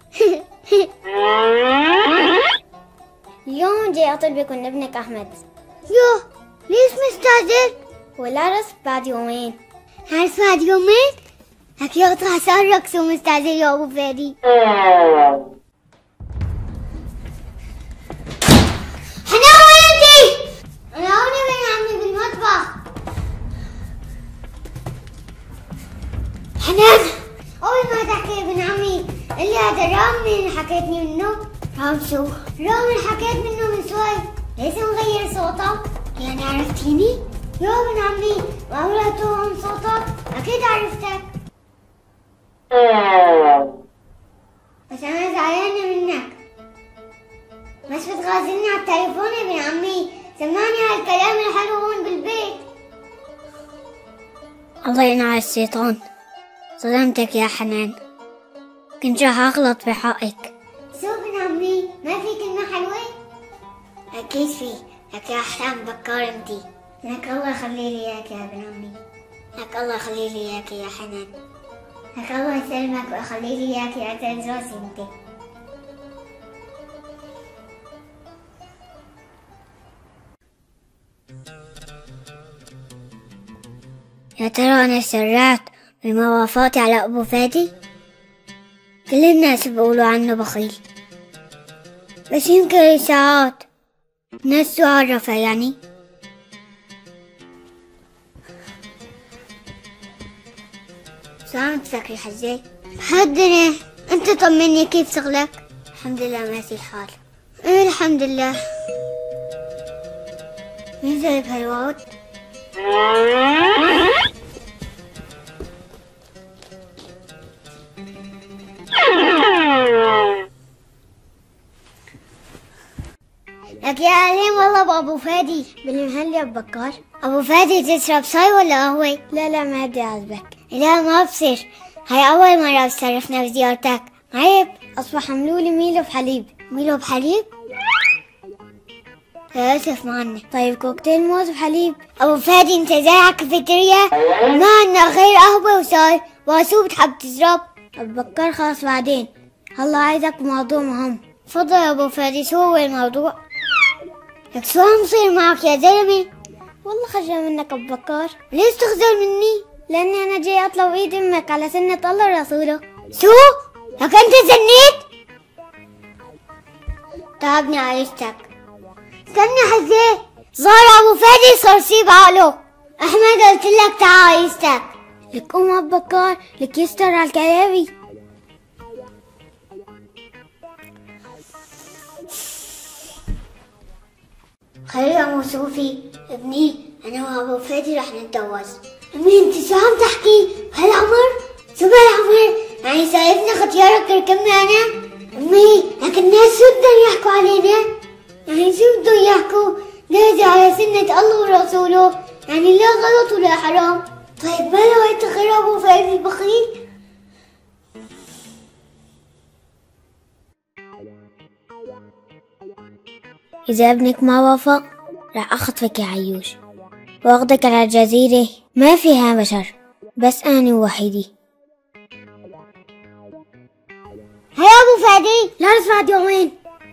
اليوم جاي اطلبك من ابنك احمد. يوه، ليش مستعجل؟ والعرس بعد يومين. عرس بعد يومين؟ لك يقطع شعرك شو مستعجل يا ابو فادي. حنان وين انتي؟ انا هون بين عمي بالمطبخ. حنان، اول ما تحكي ابن عمي قلي هذا رام اللي حكيتني منه. رام شو؟ رام اللي حكيت منه من شوي. ليش مغير صوتك؟ يعني عرفتيني؟ يا ابن عمي، معقولة توهم صوتك؟ اكيد عرفتك. بس انا زعلانة منك، بس بتغازلني على التليفون يا ابن عمي. سمعني هالكلام الحلو هون بالبيت. الله ينعى الشيطان، ظلمتك يا حنان، كنت راح اغلط بحقك. شو ابن عمي، ما في كلمة حلوة؟ اكيد في، لك يا احلام بكار انتي. لك الله يخلي لي اياك يا ابن عمي، لك الله يخلي لي اياك يا حنان، لك الله يسلمك ويخلي لي اياك يا عزيز راسي انتي. يا ترى أنا سرعت بموافقتي على أبو فادي؟ كل الناس بيقولوا عنه بخيل، بس يمكن إشاعات ناس عرفها يعني. شو عم تفكري حجاج؟ حدنا، أنت طمني كيف شغلك؟ الحمد لله ماشي الحال. إيه الحمد لله. مين جايب هالوعد؟ لك يا عليم والله بأبو فادي. بالمهل يا أبو بكار. أبو فادي تشرب شاي ولا قهوة؟ لا ما بدي أعذبك. لا ما بصير، هاي أول مرة بتصرفنا بزيارتك، عيب. أصبح عملولي ميلو بحليب. ميلو بحليب؟ آسف ما عنا. طيب كوكتيل موز بحليب. أبو فادي أنت زي عالكافيتيريا؟ ما عنا غير قهوة وشاي، وشو بتحب تشرب؟ أبو بكار خلاص بعدين، هلا عايزك بموضوع مهم. تفضل يا أبو فادي، شو هو الموضوع؟ لك شو عم يصير معك يا زلمة؟ والله خجل منك أبو بكار. ليش تخجل مني؟ لأني أنا جاي أطلب إيد أمك على سنة الله ورسوله. شو؟ لك أنت زنيت؟ تعبني عيشتك. استنى حزة، صار أبو فادي صار سيب عقله. أحمد قلت لك تعال عيشتك. لك أم أبو بكار، لك يستر على الكلابي. خلي أمو صوفي ابني، أنا وأبو فادي رح نتجوز. أمي أنت شو عم تحكي؟ هالعمر؟ شو بهالعمر؟ يعني شايفنا ختيارك تركبني أنا؟ أمي لك الناس شو بدهم يحكوا علينا؟ يعني شو بدهم يحكوا؟ نادي على سنة الله ورسوله، يعني لا غلط ولا حرام. طيب ما لو غير أبو فادي البخيل؟ إذا ابنك ما وافق راح أخطفك يا عيوش وأخذك على جزيرة ما فيها بشر، بس أنا ووحيدي. هيا أبو فادي. لا نسمع دي وين؟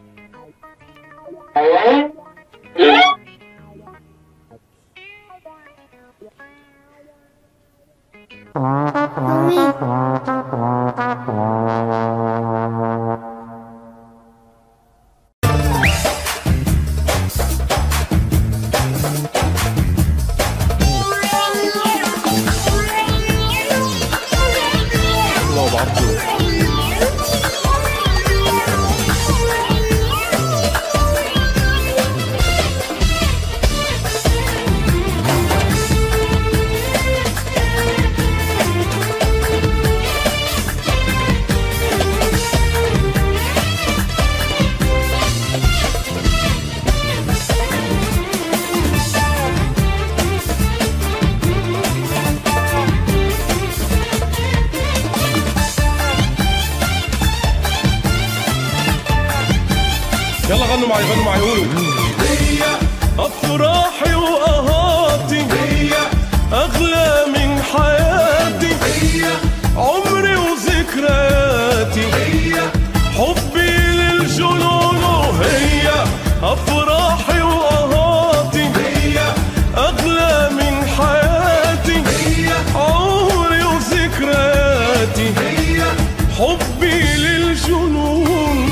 يلا غنوا معي قولوا. هي افراحي واهاتي، هي اغلى من حياتي، هي عمري وذكرياتي، هي حبي للجنون، هي افراحي واهاتي، هي اغلى من حياتي، هي عمري وذكرياتي، هي حبي للجنون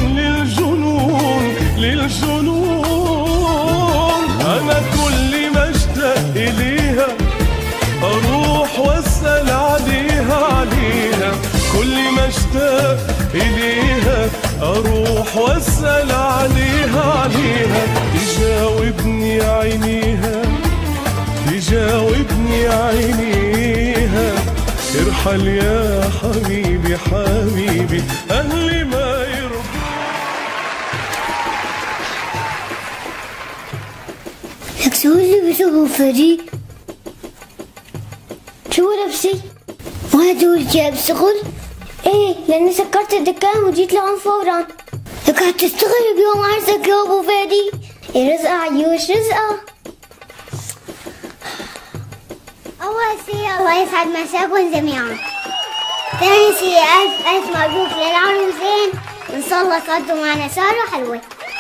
أنا كل ما اشتاق إليها أروح وأسأل عليها كل ما اشتاق إليها أروح وأسأل عليها تجاوبني عينيها ارحل يا حبيبي أهلي ما يرحل. لك شو اللي بسويه فادي؟ شو لبسي؟ ما هدول جاب شغل؟ ايه لاني سكرت الدكان وجيت لهون فورا. لك هتشتغل بيوم عرسك يا ابو فادي؟ إيه رزقة عيوش رزقة. أول شي الله يسعد مساكم جميعا. ثاني شي ألف مبروك للعروسين، وإن شاء الله تقضوا معنا سهرة حلوة.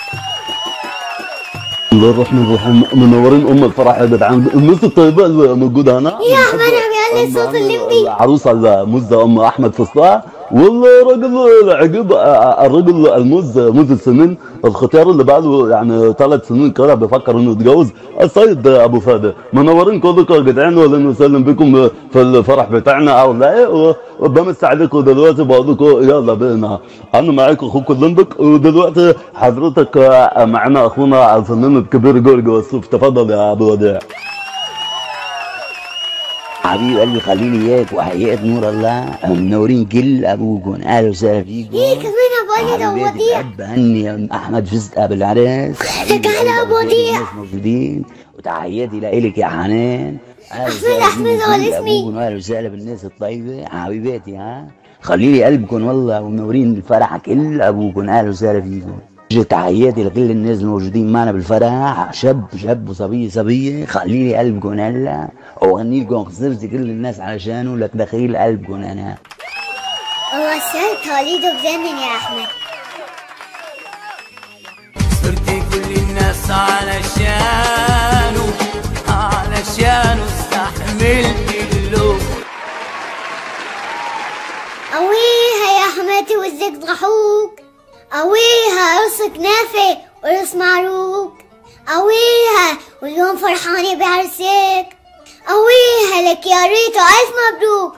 بسم الله الرحمن الرحيم. منورين ام الفرح يا جدعان. الناس الطيبه اللي موجوده هنا يا احمد قال لي صوت اللمبي. عروسه المزه ام احمد فصاح، والراجل عجب الراجل موز السنين، الختيار اللي بقاله يعني 3 سنين كده بيفكر انه يتجوز، السيد ابو فادي. منورين كلكم يا جدعان، واهلا وسهلا بكم في الفرح بتاعنا او لا. وبمسي عليكم دلوقتي بقول لكم يلا بينا. انا معاكم اخوكم اللمبك، ودلوقتي حضرتك معنا اخونا الفنان الكبير جورج وسوف. تفضل يا ابو وديع. حبيب قلبي خليني اياك وحياة نور الله منورين كل ابوكم. اهلا وسهلا فيكم. ايه كمان ابو وديع ابو وديع. بحب اهني احمد فزقه بالعرس. لك على ابو وديع. الناس موجودين وتحياتي لإلك يا حنان. احمد هو اسمي. واهلا وسهلا بالناس الطيبه حبيباتي. ها خليلي قلبكم والله ومنورين الفرح كل ابوكم. اهلا وسهلا فيكم. تحياتي لكل الناس الموجودين معنا بالفرح، شب وصبيه صبيه. خليلي قلبكم هلا واغني لكم خسرت كل الناس علشانه لك دخيل قلبكم انا. والله الشهر توليده بجنن يا احمد. صرت كل الناس علشانه استحملت اللوم. قويها يا حماتي والزق ضحوك، قويها قرص كنافة وقرص معروك، قويها واليوم فرحانة بعرسك، قويها لك يا ريت ألف مبروك.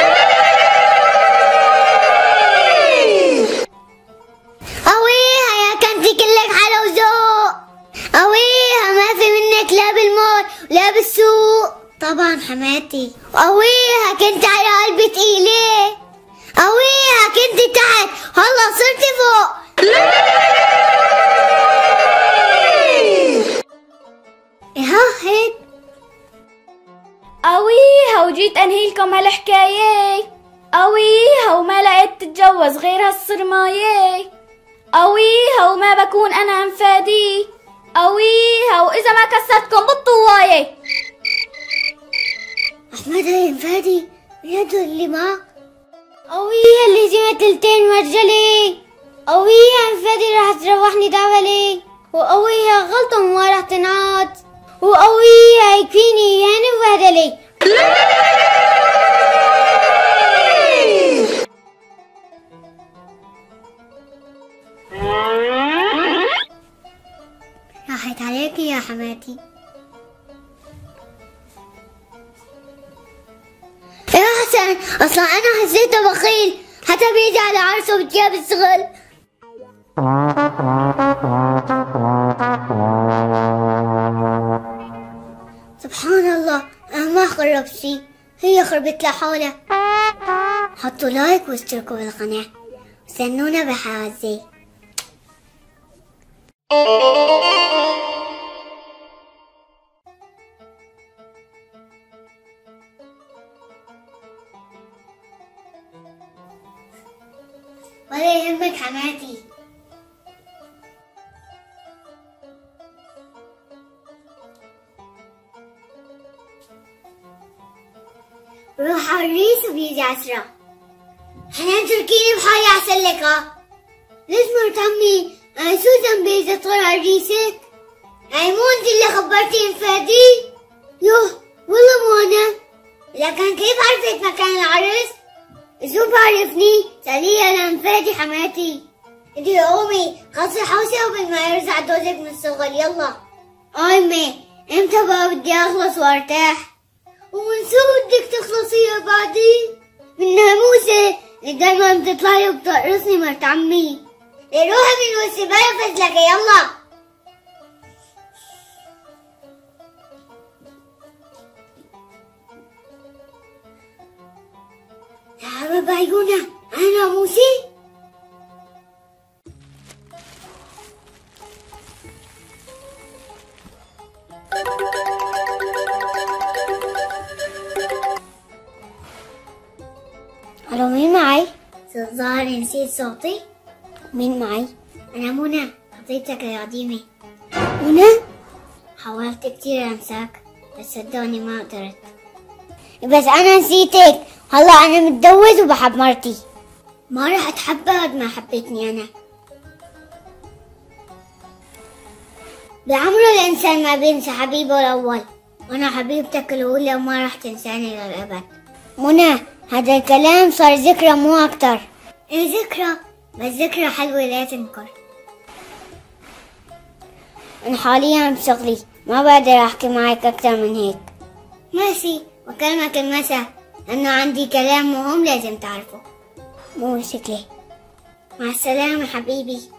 قويها يا كنتي كلك حلا وذوق، قويها ما في منك لا بالمول ولا بالسوق. طبعا حماتي. قويها كنت على قلبي تقيلة، قويها كنت تحت هلا صرت فوق. ها هيك قويها وجيت انهيلكم هالحكاية، قويها وما لقيت تتجوز غير هالصرماية، قويها وما بكون انا انفادي، قويها واذا ما كسرتكم بالطواية. احمد هاي انفادي يده اللي معك. قويها اللي جبت تلتين مرجلي، قويها انفادي راح تروحني دعوالي، وقويها غلطة وما راح تنعاد، وقويها يكفيني يعني وبهدلي. راحت عليكي يا حماتي. يا حسن اصلا انا حسيته بخيل حتى بيجي على عرسه بتجاب الشغل. سبحان الله انا ما خرب شي، هي خربت لحالها. حطوا لايك واشتركوا بالقناة واستنونا بحلقات زي. ولا يهمك حماتي. روح عريس وبيجي عسرة. حنان تركيني بحالي احسن لك. ليش مرت عمي انا شو ذنبي اذا طلع عريسك؟ يعني مو انت اللي خبرتي انفادي؟ يوه والله مو انا. لكن كيف عرفت مكان العرس؟ شو بعرفني؟ سأليها لانفادي حماتي. انتي قومي خلصي حوشة قبل ما يرجع جوزك من الشغل. يلا. امي امتى بقى بدي اخلص وارتاح؟ ومن شو بدك تخلصي يا بعدي؟ من ناموسة اللي دايما بتطلعي وبتقرصني مرت عمي. روحي من وشي بلا فزلكة. يلا. تعالوا بعيونا انا ناموسي. الو مين معي؟ الظاهر نسيت صوتي. مين معي؟ انا منى خطيبتك يا عديمة. منى؟ حاولت كتير انساك بس صدقني ما قدرت. بس انا نسيتك. هلا انا متجوز وبحب مرتي. ما راح اتحبها قد ما حبيتني انا. بعمره الانسان ما بينسى حبيبه الاول، وانا حبيبتك الاولى وما راح تنساني للابد. منى هذا الكلام صار ذكرى مو اكتر. ايه ذكرى؟ بس ذكرى حلوة لا تنكر. انا حاليا بشغلي ما بقدر احكي معك اكتر من هيك. ماشي وكلمك المسا لانه عندي كلام مهم لازم تعرفه. مو مشكلة. مع السلامة حبيبي.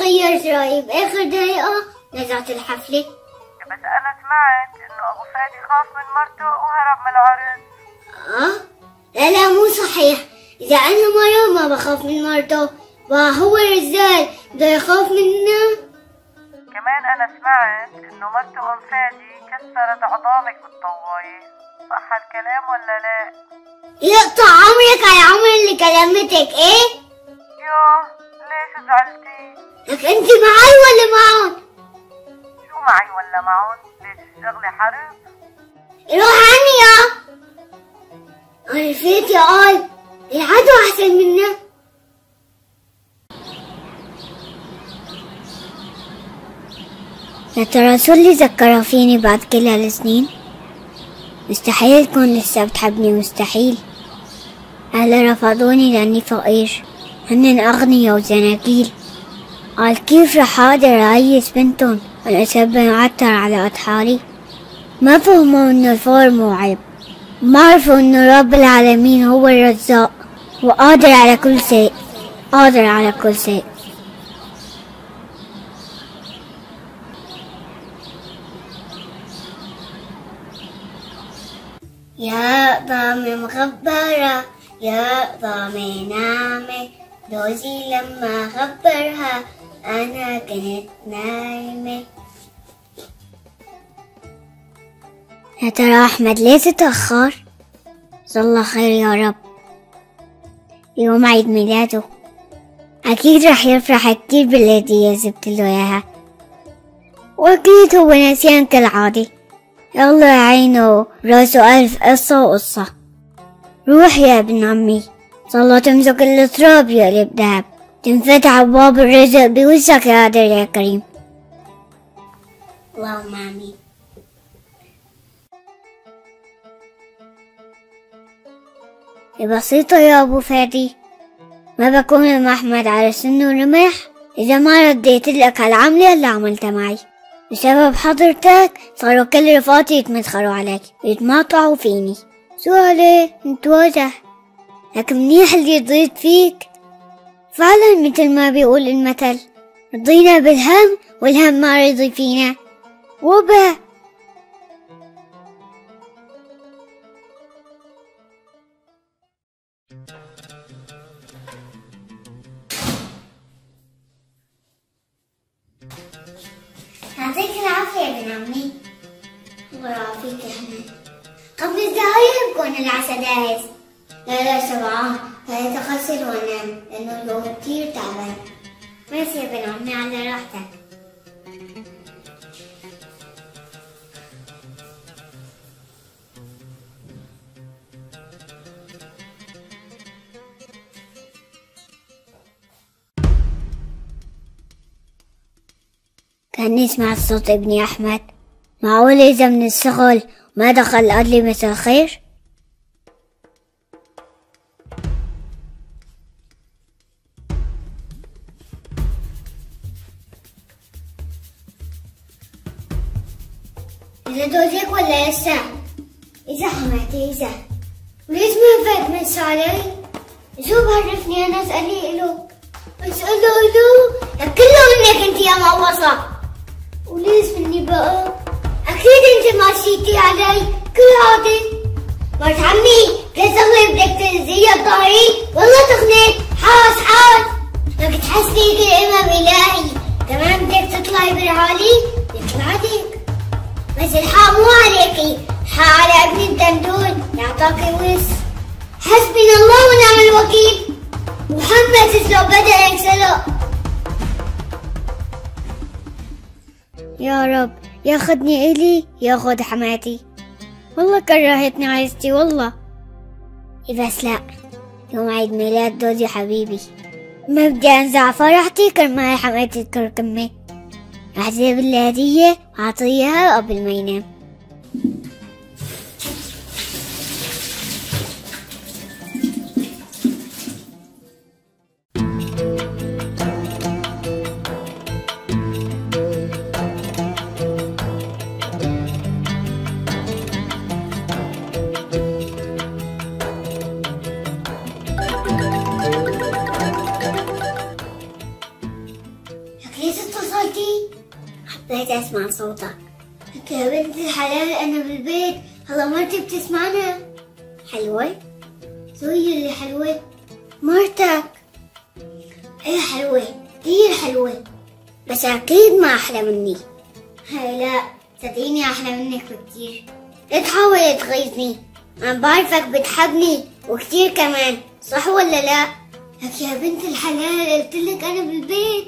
غيرت رأيي بآخر دقيقة نزعت الحفلة. بس أنا سمعت إنه أبو فادي خاف من مرته وهرب من العرس. لا مو صحيح. إذا أنا مرة ما بخاف من مرته، هو رجال بده يخاف منا. كمان أنا سمعت إنه مرته أم فادي كسرت عظامك بالطواية، صح الكلام ولا لا؟ يقطع عمرك على عمر اللي كلمتك. إيه؟ يوه ليش زعلتي؟ لك أنت معي ولا معهم؟ شو معي ولا معهم؟ ليش الشغلة حرب؟ روح عني يا عرفت يا العدو أحسن منا. يا ترى شو اللي ذكرها فيني بعد كل هالسنين؟ مستحيل تكون لسه بتحبني، مستحيل. أهلا رفضوني لأني فقير، هنن أغنياء وزناكيل. قال كيف رح أقدر أعيش بنتن وأنا شاب معتر على أطحالي؟ ما فهموا إنه الفقر مو عيب، ما عرفوا إنه رب العالمين هو الرزاق وقادر على كل شيء، قادر على كل شيء. يا ضامي مغبرة يا ضامي ناعمة، جوزي لما خبرها أنا كنت نايمة. يا ترى أحمد ليه تتأخر؟ جزاه الله خير يا رب. يوم عيد ميلاده أكيد رح يفرح كتير بالهدية جبتله إياها، وأكيد هو نسيان كالعادة. يلا يعينه راسه ألف قصة وقصة. روح يا ابن عمي، صلى تمسك التراب يقلب دهب، تنفتح أبواب الرزق بوشك يا قادر يا كريم. اللهم آمين. بسيطة يا أبو فادي، ما بكون مع أحمد على سن ورمح إذا ما رديت لك هالعملة اللي عملتها معي. بسبب حضرتك صاروا كل رفقاتي يتمسخروا عليك ويتماطعوا فيني. شو عليه؟ انت واضح لك منيح اللي رضيت فيك. فعلا مثل ما بيقول المثل، رضينا بالهم والهم ما رضي فينا. وبا يعطيك العافية يا ابن عمي. الله يعافيك يا حنان. قبل دقايق بكون العشاء جاهز. لا شبعان، هاي أغسل وأنام لأنه اليوم كتير تعبان. ماشي يا ابن عمي على راحتك. كان يسمع صوت ابني أحمد. معقول إذا من الشغل ما دخل قال لي مساء الخير؟ إذا دوزك ولا لسه؟ إذا حماتي إذا وليش ما فات من شعري؟ شو بعرفني أنا اسألي إله؟ اسأله إله كله منك انت يا مقوصة. وليش مني بقى؟ أكيد انت ماشيتي علي كل عادي. مرت عمي كل شغلة بدك تنزيها بضهري والله تخنق. حاس بدك تحسبي كالإمام إلهي، كمان بدك تطلعي بالعالي يطلع لك. بس الحق مو عليكي، الحق على ابن الدندون يعطاكي وس. حسبنا الله ونعم الوكيل. محمد تسلق بدأ ينسلق. يا رب ياخدني إلي ياخد حماتي. والله كرهتني عيشتي والله. بس لا، يوم عيد ميلاد دودي حبيبي ما بدي أنزع فرحتي كرمال حماتي تكركمي. رح جيب لي هدية وأعطيها قبل ما ينام. ليش اتصلتي؟ حبيت اسمع صوتك. لك يا بنت الحلال انا بالبيت، هلا مرتي بتسمعنا. حلوة؟ زوي اللي حلوة؟ مرتك. ايه حلوة، كتير حلوة، بس اكيد ما احلى مني. هاي لا، صدقيني احلى منك بكتير. لا تحاول تغيظني، انا بعرفك بتحبني وكتير كمان، صح ولا لا؟ لك يا بنت الحلال قلتلك انا بالبيت.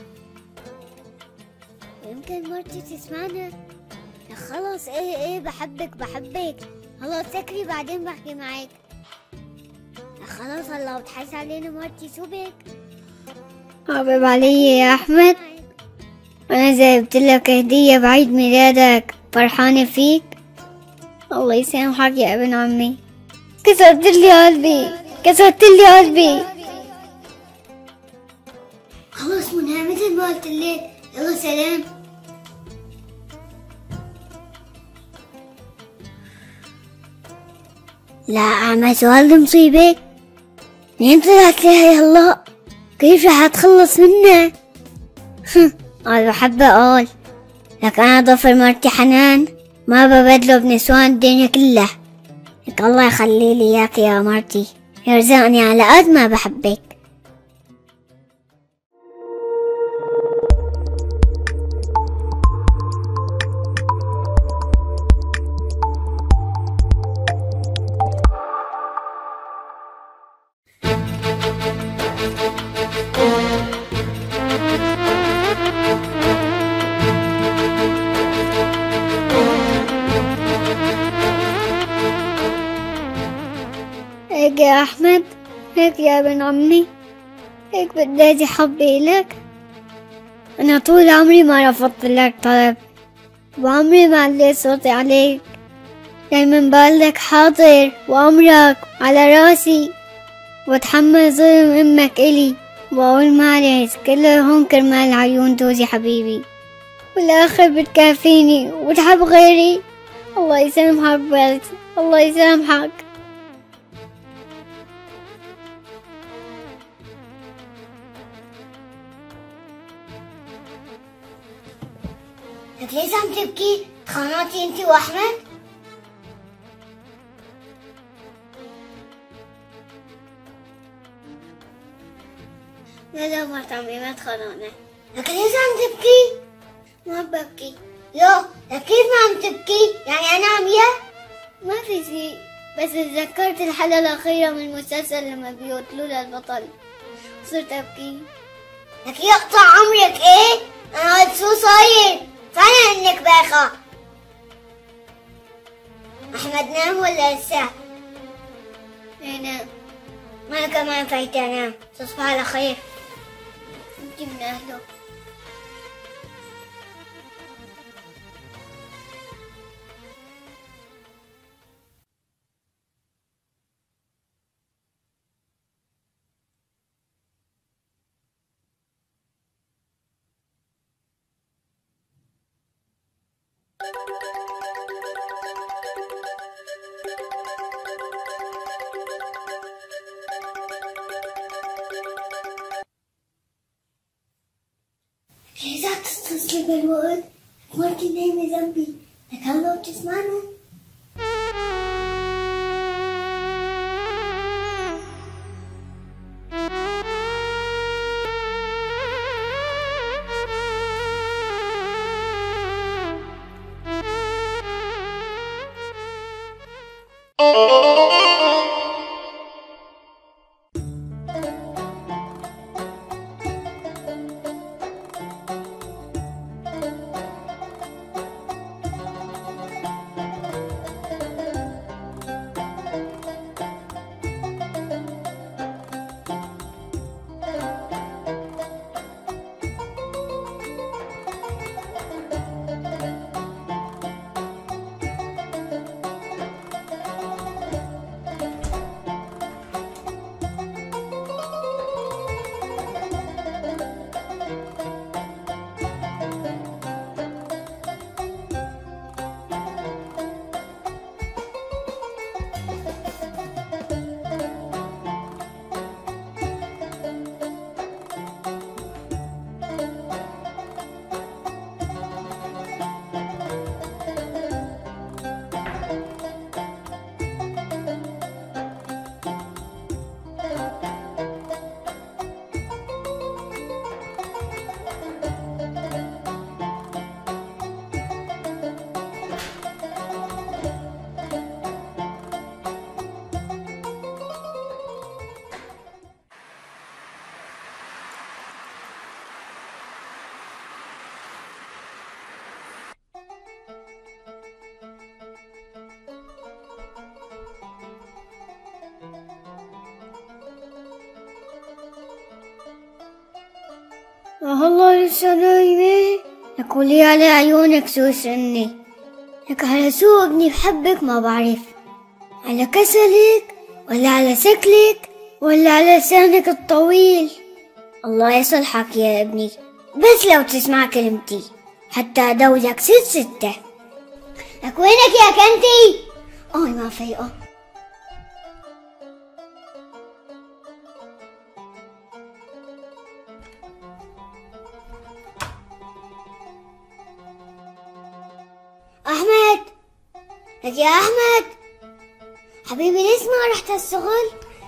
يمكن مرتي تسمعنا. يا خلص ايه بحبك. خلاص سكري بعدين بحكي معك. يا خلاص هلا بتحس علينا مرتي شو بك؟ حبيب علي يا احمد، انا جايبتلك هدية بعيد ميلادك، فرحانة فيك. الله يسامحك يا ابن عمي. كسرتلي قلبي. خلص منها مثل ما قلتلك، يلا سلام. لا أعمل سؤال مصيبة. منين طلعت لها هلا؟ كيف رح أتخلص منها؟ أنا بحبها قال، لك أنا ضفر مرتي حنان ما ببدله بنسوان الدنيا كلها. لك الله يخلي لي إياك يا مرتي، يرزقني على قد ما بحبك. هيك يا أحمد، هيك يا ابن عمي، هيك بدي حبي لك. أنا طول عمري ما رفضت لك طلب، وعمري ما عليت صوتي عليك. دايما بقولك حاضر وأمرك على راسي، واتحمل ظلم أمك إلي، وأقول معلش كله هون كرمال عيون جوزي حبيبي، والآخر بتكافيني وتحب غيري. الله يسامحك بس، الله يسامحك. لك ليش عم تبكي؟ تخانقتي انتي واحمد؟ لا مرت عمي ما تخانقنا. لك ليش عم تبكي؟ ما ببكي. لا لك كيف ما عم تبكي؟ يعني انا عمياء؟ ما في شي، بس تذكرت الحلقة الأخيرة من المسلسل لما بيقتلوا للبطل صرت أبكي. لك يقطع عمرك ايه؟ انا قلت شو صاير؟ فعلا انك بايخة. احمد نام ولا لسه؟ ايه نام. انا كمان فايتة انام. تصبح على خير. انتي من اهله. ليش عم تتصلي بالوقت؟ مرتي نايمة جنبي، لك هلا بتسمعنا؟ والله لسه نايمة؟ لك ولي على عيونك سوسني. لك على سوء ابني بحبك ما بعرف، على كسلك ولا على سكلك ولا على لسانك الطويل. الله يصلحك يا ابني، بس لو تسمع كلمتي حتى أدولك 6. لك وينك يا كنتي؟ ما فيقة. أحمد، لك يا أحمد حبيبي ليش ما رحت الشغل؟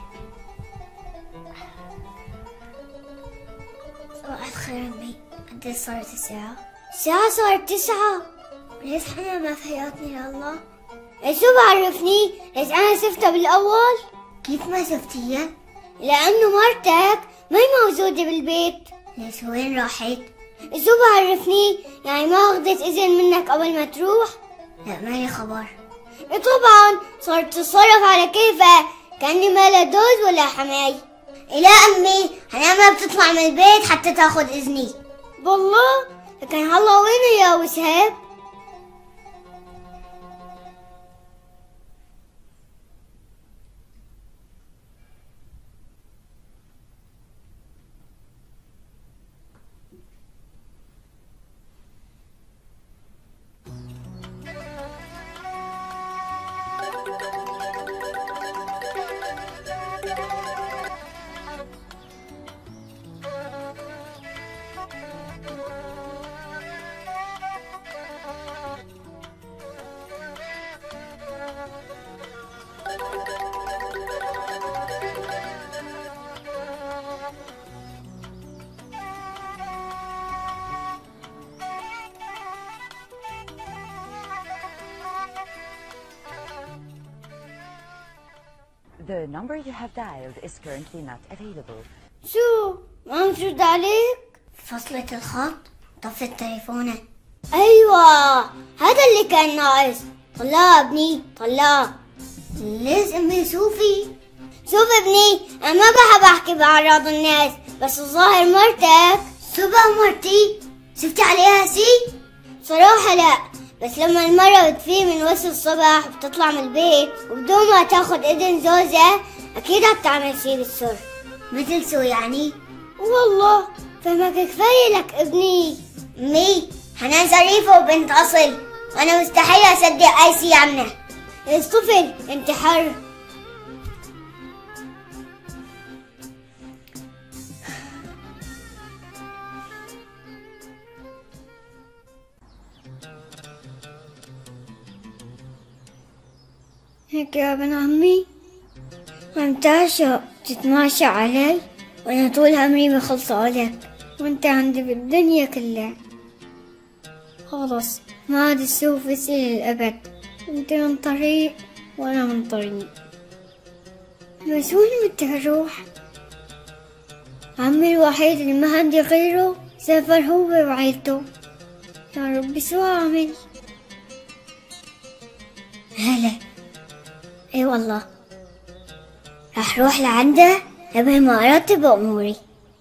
صباح الخير أمي، قد صارت الساعة؟ الساعة صارت 9. ليش أنا ما فيقتني لله؟ شو بعرفني؟ ليش أنا شفتها بالأول؟ كيف ما شفتيها؟ لأنه مرتك ما هي موجودة بالبيت. ليش وين راحت؟ شو بعرفني؟ يعني ما أخذت إذن منك قبل ما تروح؟ لا مالي خبر. طبعا صرت تتصرف على كيفك كأني ما لا دوز ولا حماي. لا أمي، أنا ما بتطلع من البيت حتى تاخذ إذني. والله؟ لكن هلا وينه يا وسهاب؟ The number you have dialed is currently not available. شو؟ ما عم ترد عليك؟ فصلت الخط، طفت تليفونك. أيوة، هذا اللي كان ناقص. طلع ابني، طلع. ليش أمي شوفي؟ شوف ابني، أنا ما بحب أحكي بأعراض الناس، بس الظاهر مرتك. شو بقى مرتي؟ شفتي عليها شي؟ صراحة لا، بس لما المرة بتفيق من وسط الصبح وبتطلع من البيت وبدون ما تاخد إذن زوجها أكيد هتعمل شي بالسر. مثل شو يعني؟ والله فهمك كفاية لك ابني. أمي، حنان ظريفة وبنت أصل، وأنا مستحيل أصدق أي شي عنها. الطفل أنت حر. هيك يا ابن عمي عم تعشق تتماشى علي، وانا طول عمري مخلصة عليك، وانت عندي بالدنيا كلها. خلص ما عاد تشوف إلى الأبد، انت من طريق وانا من طريق. بس وين بدك اروح؟ عمي الوحيد اللي ما عندي غيره سافر هو وعيلته. يا ربي شو اعمل؟ هلا، اي والله رح روح لعنده قبل ما ارتب اموري.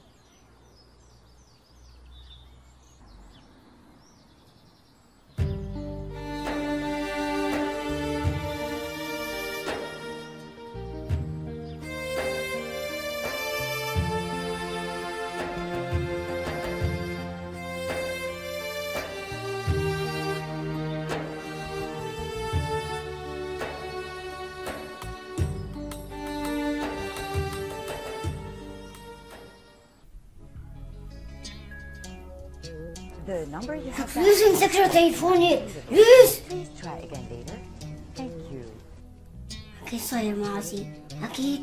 The number you have dialed. ليش مسكرة تليفوني؟ ليش؟ Please try again later. Thank you. أكيد صاير معصي، أكيد.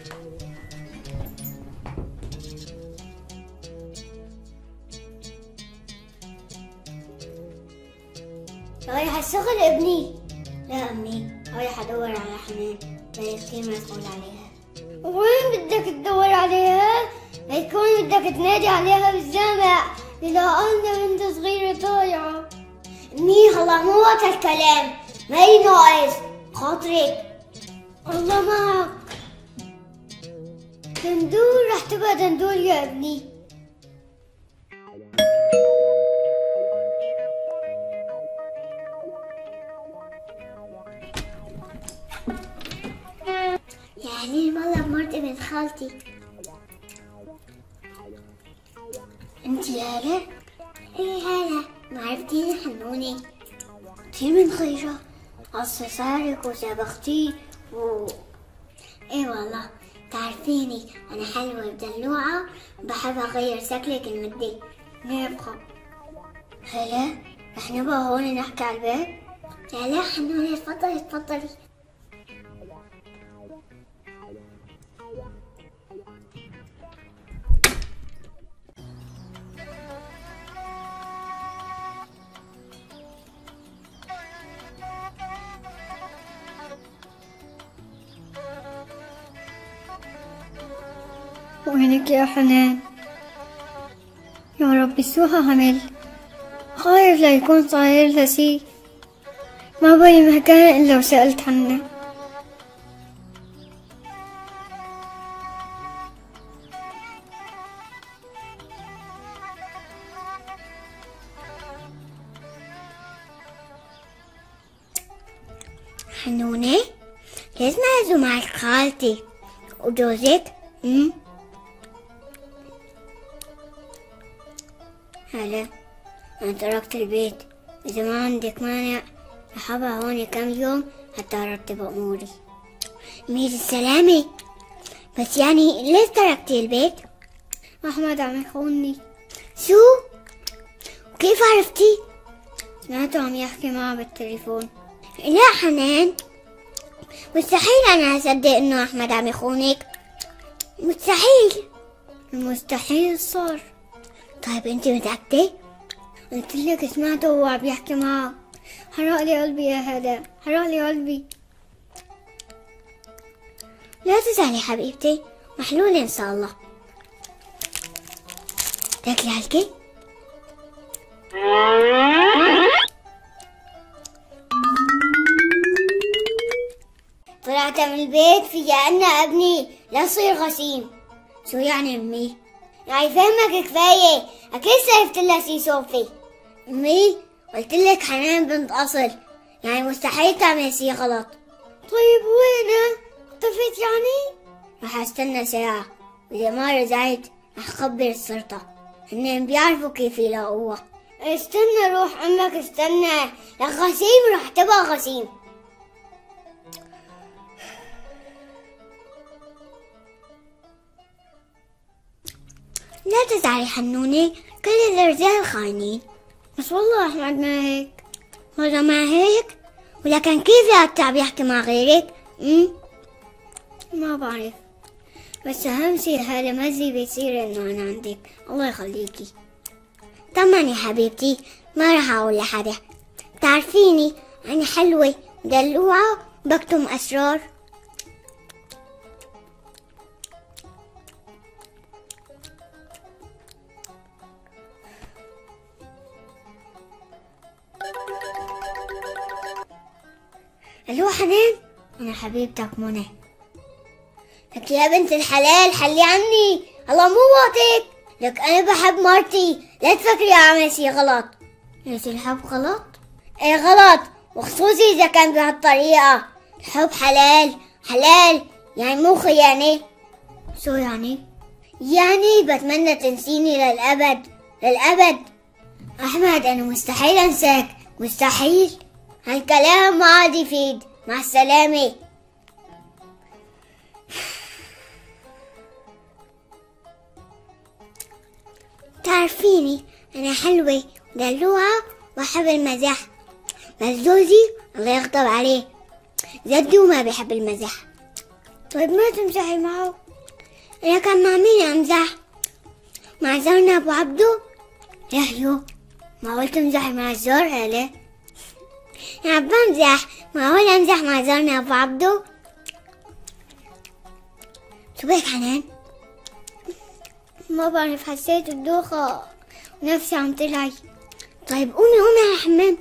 رايح الشغل ابني؟ لا أمي، رايح أدور على حنان، بقى كثير مسؤول عليها. وين بدك تدور عليها؟ بتكون بدك تنادي عليها بالجامع، لقالنا بنت صغيرة ضايعة. أمي هلا مو وقت الكلام، مالي ناقص، خاطرك. الله معك. دندور رح تبقى دندور يا ابني. أهلين والله بمرتي بنت خالتي. انتي هالة؟ ايه هالة، ما عرفتيني حنوني؟ كتير من خيرة، قص صارك وسبختي ايه والله تعرفيني انا حلوة ودلوعة وبحب اغير شكلك المدي. نبقى هلا رح نبقى هون نحكي على البيت؟ لا حنوني تفضلي تفضلي. وينك يا حنان؟ يا ربي سوها همل، خايف لا يكون صاير لها شي، ما بي مكان إلا وسألت عنه. حنونة لازم أعزم معك خالتي وجوزك. هلا أنا تركت البيت، إذا ما عندك مانع رح أبقى هون كم يوم حتى أرتب أموري. مير السلامة، بس يعني ليش تركتي البيت؟ أحمد عم يخونني. شو؟ وكيف عرفتي؟ سمعته عم يحكي معه بالتليفون. لا حنان، مستحيل أنا أصدق إنه أحمد عم يخونك، مستحيل. المستحيل صار. طيب انت متأكدة؟ قلتلك سمعته وهو عم يحكي معه. حرق لي قلبي يا هلا، حرق لي قلبي. لا تزعلي حبيبتي، محلولة ان شاء الله. تاكلي هالكي؟ طلعت من البيت في أن ابني لا يصير غشيم. شو يعني امي؟ يعني فهمك كفاية، أكيد صيفت لها شي صوفي. أمي قلتلك حنان بنت أصل، يعني مستحيل تعمل شي غلط. طيب وينه؟ اختفيت يعني؟ رح استنى ساعة، وإذا ما رجعت رح خبر الشرطة، هنن بيعرفوا كيف يلاقوها. استنى روح أمك استنى، لك غشيم رح تبقى غشيم. لا تزعلي حنوني، كل الرجال خاينين. بس والله أحمد ما هيك. والله ما هيك؟ ولكن كيف يقطع بيحكي مع غيرك؟ ما بعرف، بس أهم شي هذا مزي بيصير إنه أنا عندك. الله يخليكي. طبعا يا حبيبتي ما رح أقول لحدا، تعرفيني أنا حلوة ودلوعة وبكتم أسرار. الو حنان، انا حبيبتك منى. لك يا بنت الحلال حلي عني، الله مو واطيك. لك انا بحب مرتي، لا تفكري اعمل شي غلط. ليش الحب غلط؟ ايه غلط، وخصوصي اذا كان بهالطريقة. الحب حلال، حلال يعني مو خيانة. شو يعني؟ يعني بتمنى تنسيني للأبد، للأبد. احمد انا مستحيل انساك، مستحيل. هالكلام ما عاد يفيد. مع السلامة. تعرفيني أنا حلوة ودلوعة وأحب المزح، بس جوزي الله يغضب عليه جدي وما بيحب المزح. طيب ما تمزحي معه؟ أنا كان مع مين أمزح؟ مع زورنا أبو عبدو؟ ياهيو، ما قلت تمزحي مع الزور هلا؟ يا عم بمزح، معقول امزح مع زورنا ابو عبدو؟ شو بك حنان؟ ما بعرف، حسيت الدوخة ونفسي عم تلعي. طيب قومي قومي على الحمام.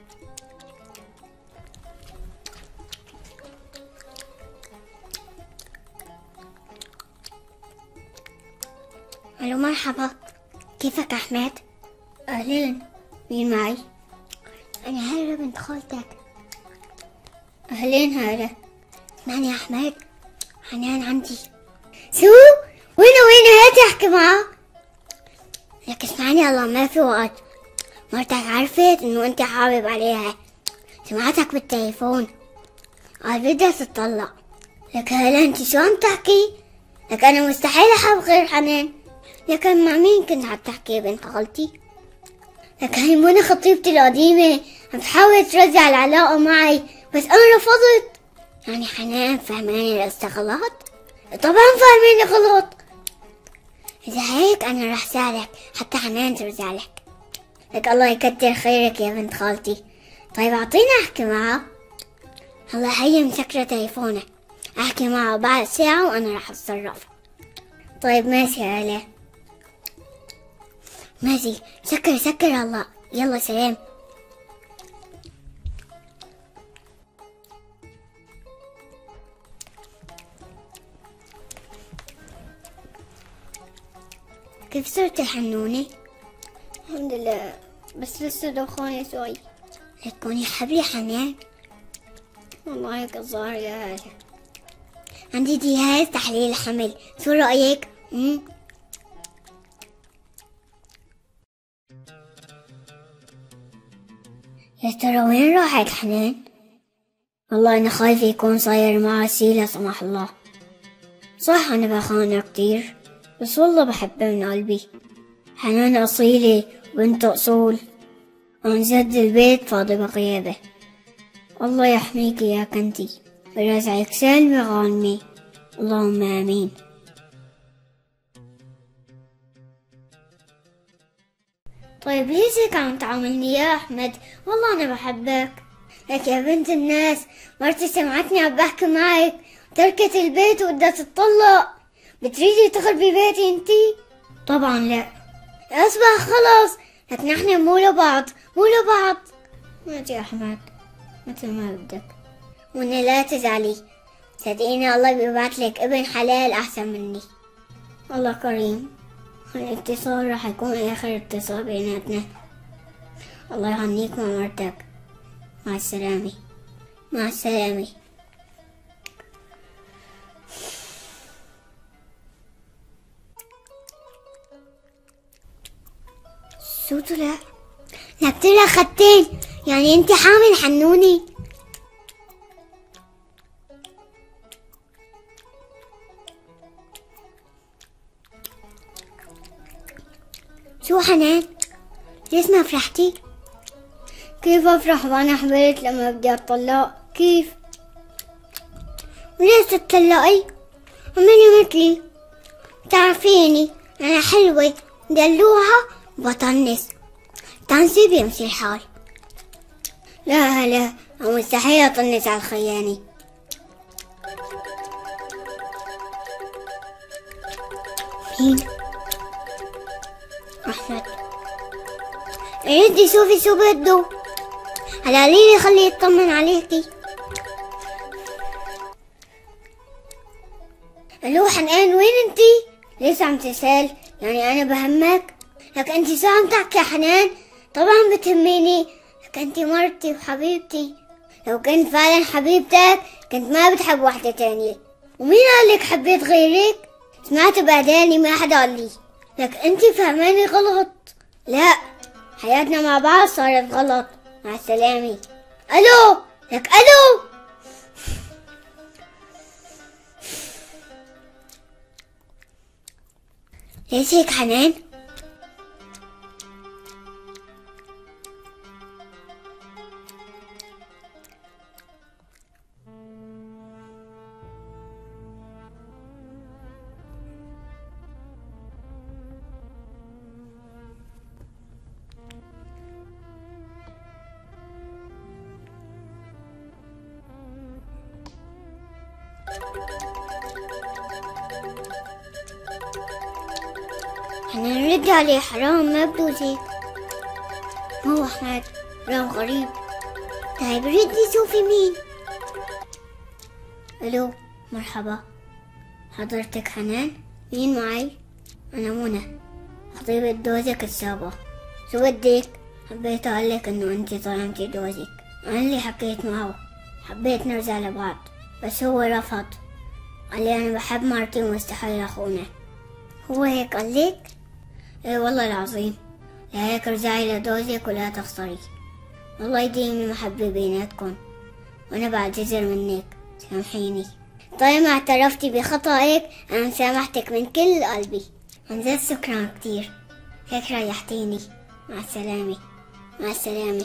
الو مرحبا، كيفك احمد؟ اهلين، مين معي؟ أنا هالة بنت خالتك. أهلين هالة. اسمعني يا أحمد، حنان عندي. وين هات احكي معه. لك اسمعني الله ما في وقت. مرتك عرفت انه انت حابب عليها، سمعتك بالتليفون قال بدها تتطلق. لك هلا انت شو عم تحكي؟ لك انا مستحيل احب غير حنان. لكن مع مين كنت عم تحكي بنت خالتي؟ لك هي منى خطيبتي القديمة عم تحاول ترجع العلاقة معي بس انا رفضت. يعني حنان فهماني القصة غلط؟ طبعا فهماني غلط. اذا هيك انا رح ساعدك حتى حنان ترجع لك. لك الله يكتر خيرك يا بنت خالتي. طيب اعطيني احكي معها. هلا هي مسكرة تليفونك، احكي معها بعد ساعة وانا رح اتصرف. طيب ماشي يا هلا. ماشي سكر هلا. يلا سلام. كيف صرت الحنونة؟ الحمد لله بس لسه دخاني شوي. تكوني حبلي حنان. والله كظاهر يا هلا. عندي جهاز تحليل الحمل، شو رأيك؟ يا ترى وين راحت حنان؟ والله أنا خايفة يكون صاير معها شي لا سمح الله. صح أنا بخانها كتير بس والله بحبها من قلبي. حنان أصيلة بنت أصول، عن جد البيت فاضي بغيابه. الله يحميكي يا كنتي ويرجعك سالمة غانمة، اللهم آمين. طيب ليش هيك عم تعاملني يا أحمد؟ والله أنا بحبك. لك يا بنت الناس مرتي سمعتني عم بحكي معك تركت البيت وبدها تتطلق. بتريدي تخربي بيتي انتي؟ طبعا لا. اصبح خلص. لك نحن مو لبعض. ماشي يا أحمد مثل ما بدك. وإني لا تزعلي، صدقيني الله بيبعتلك ابن حلال أحسن مني. الله كريم. الاتصال راح يكون آخر اتصال بيناتنا. الله يهنيك مع مرتك. مع السلامة. مع السلامة. شو طلع؟ لك طلع خدتين. يعني انت حامل حنوني؟ شو حنان؟ ليش ما فرحتي؟ كيف افرح وانا حملت لما بدي اتطلق؟ كيف؟ وليش تتطلقي؟ عملي مثلي. تعرفيني انا حلوة دلوعة وبطنس، تنسي بيمشي الحال. لا مستحيل اطنس على الخياني. مين؟ أحمد. ردي شوفي شو بده. على ليلي خليه يطمن عليكي. الو حنان وين انتي؟ ليش عم تسأل؟ يعني انا بهمك؟ لك انتي شو عم تحكي يا حنان؟ طبعا بتهميني، لك انتي مرتي وحبيبتي. لو كنت فعلا حبيبتك كنت ما بتحب واحدة تانية. ومين قالك حبيت غيرك؟ سمعت بعداني ما حدا قال لي. لك انتي فهماني غلط. لا حياتنا مع بعض صارت غلط. مع السلامة. الو لك الو. ليش هيك حنان؟ حنان رد عليه، حرام ما بجوز هيك. ما هو أحمد حرام غريب. طيب ردي شوفي مين. الو مرحبا، حضرتك حنان؟ مين معي؟ انا منى خطيبة جوزك السابق. شو بدك؟ حبيت اقولك انه انتي ظلمتي جوزك. انا اللي حكيت معه، حبيت نرجع لبعض بس هو رفض. قال لي أنا بحب مرتي ومستحيل أخونها. هو هيك قال لك؟ إيه والله العظيم. لهيك ارجعي لجوزك ولا تخسري، والله يديم محبة بيناتكم، وأنا بعتذر منك، سامحيني. طالما اعترفتي بخطأك أنا مسامحتك من كل قلبي. عن جد شكرا كتير، هيك ريحتيني. مع السلامة. مع السلامة.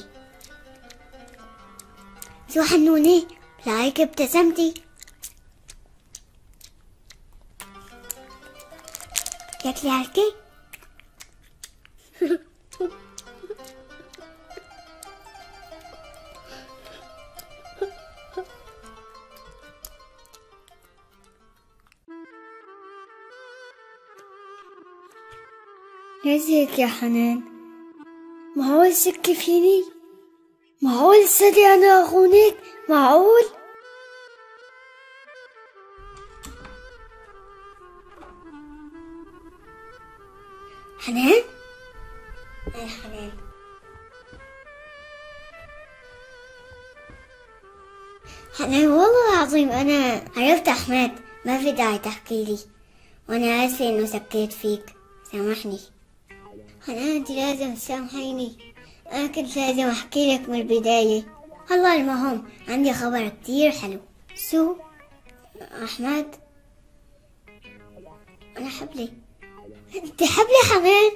شو حنونة؟ لايك ابتسمتي. تاكلي هالكي؟ ليش هيك يا حنان؟ معقول شك فيني؟ معقول صدق أنا أخونك؟ معقول؟ حنان؟ أي حنان؟ حنان والله العظيم أنا عرفت أحمد، ما في داعي تحكي لي، وأنا آسفة إنه سكيت فيك، سامحني. حنان انتي لازم تسامحيني، انا كنت لازم احكي لك من البداية. هلا المهم عندي خبر كتير حلو. شو؟ احمد انا حبلي. انت حبلي حنان؟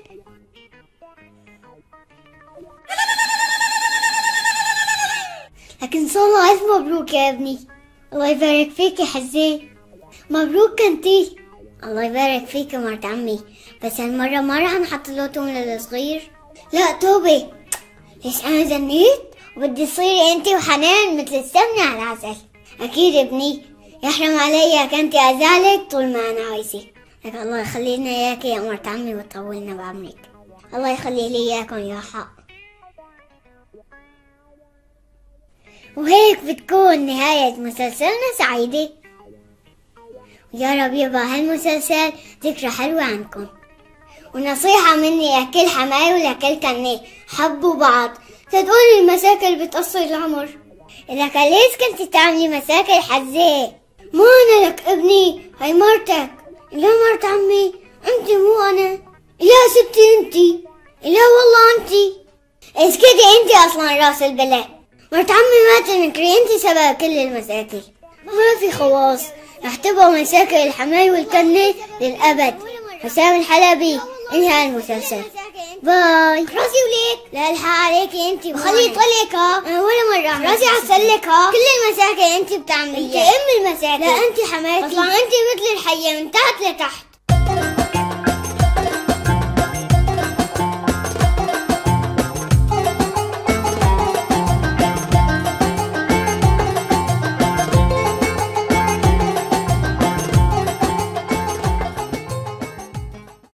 لكن ان شاء الله الف مبروك يا ابني. الله يبارك فيك يا حزين. مبروك انتي. الله يبارك فيك يا مرت عمي، بس هالمرة ما رح نحط له تون للصغير. لا توبة، ليش أنا زنيت وبدي تصيري أنتي وحنان مثل السمنة على العسل. أكيد ابني، يحرم علي كنتي أزعلك طول ما أنا عايشة. لك الله يخلي لنا إياكي يا مرت عمي وتطولنا بعمرك. الله يخلي لي إياكم يا حق. وهيك بتكون نهاية مسلسلنا سعيدة، ويا رب يبقى هالمسلسل ذكرى حلوة عنكم. ونصيحة مني لكل حماي ولكل كني، حبوا بعض، صدقوني المشاكل بتقصر العمر. إذا كان ليش كنتي تعملي مشاكل حزة؟ مو أنا لك ابني، هاي مرتك. لا مرت عمي، انتي مو أنا. لا ستي انتي. لا والله انتي. اسكتي انتي أصلا راس البلاء. مرت عمي ما تنكري، انتي سبب كل المشاكل. ما في خلاص، رح تبقى مشاكل الحماي والكنة للأبد. حسام الحلبي انهى المسلسل. باي. راسي وليك. لا الحق عليكي انتي، وخلي يطلك ها. انا ولا مرة راسي عسلك ها. كل المشاكل انتي بتعمليها. انتي ام المشاكل. لا انتي حماتي. اصلا انتي مثل الحية من تحت لتحت.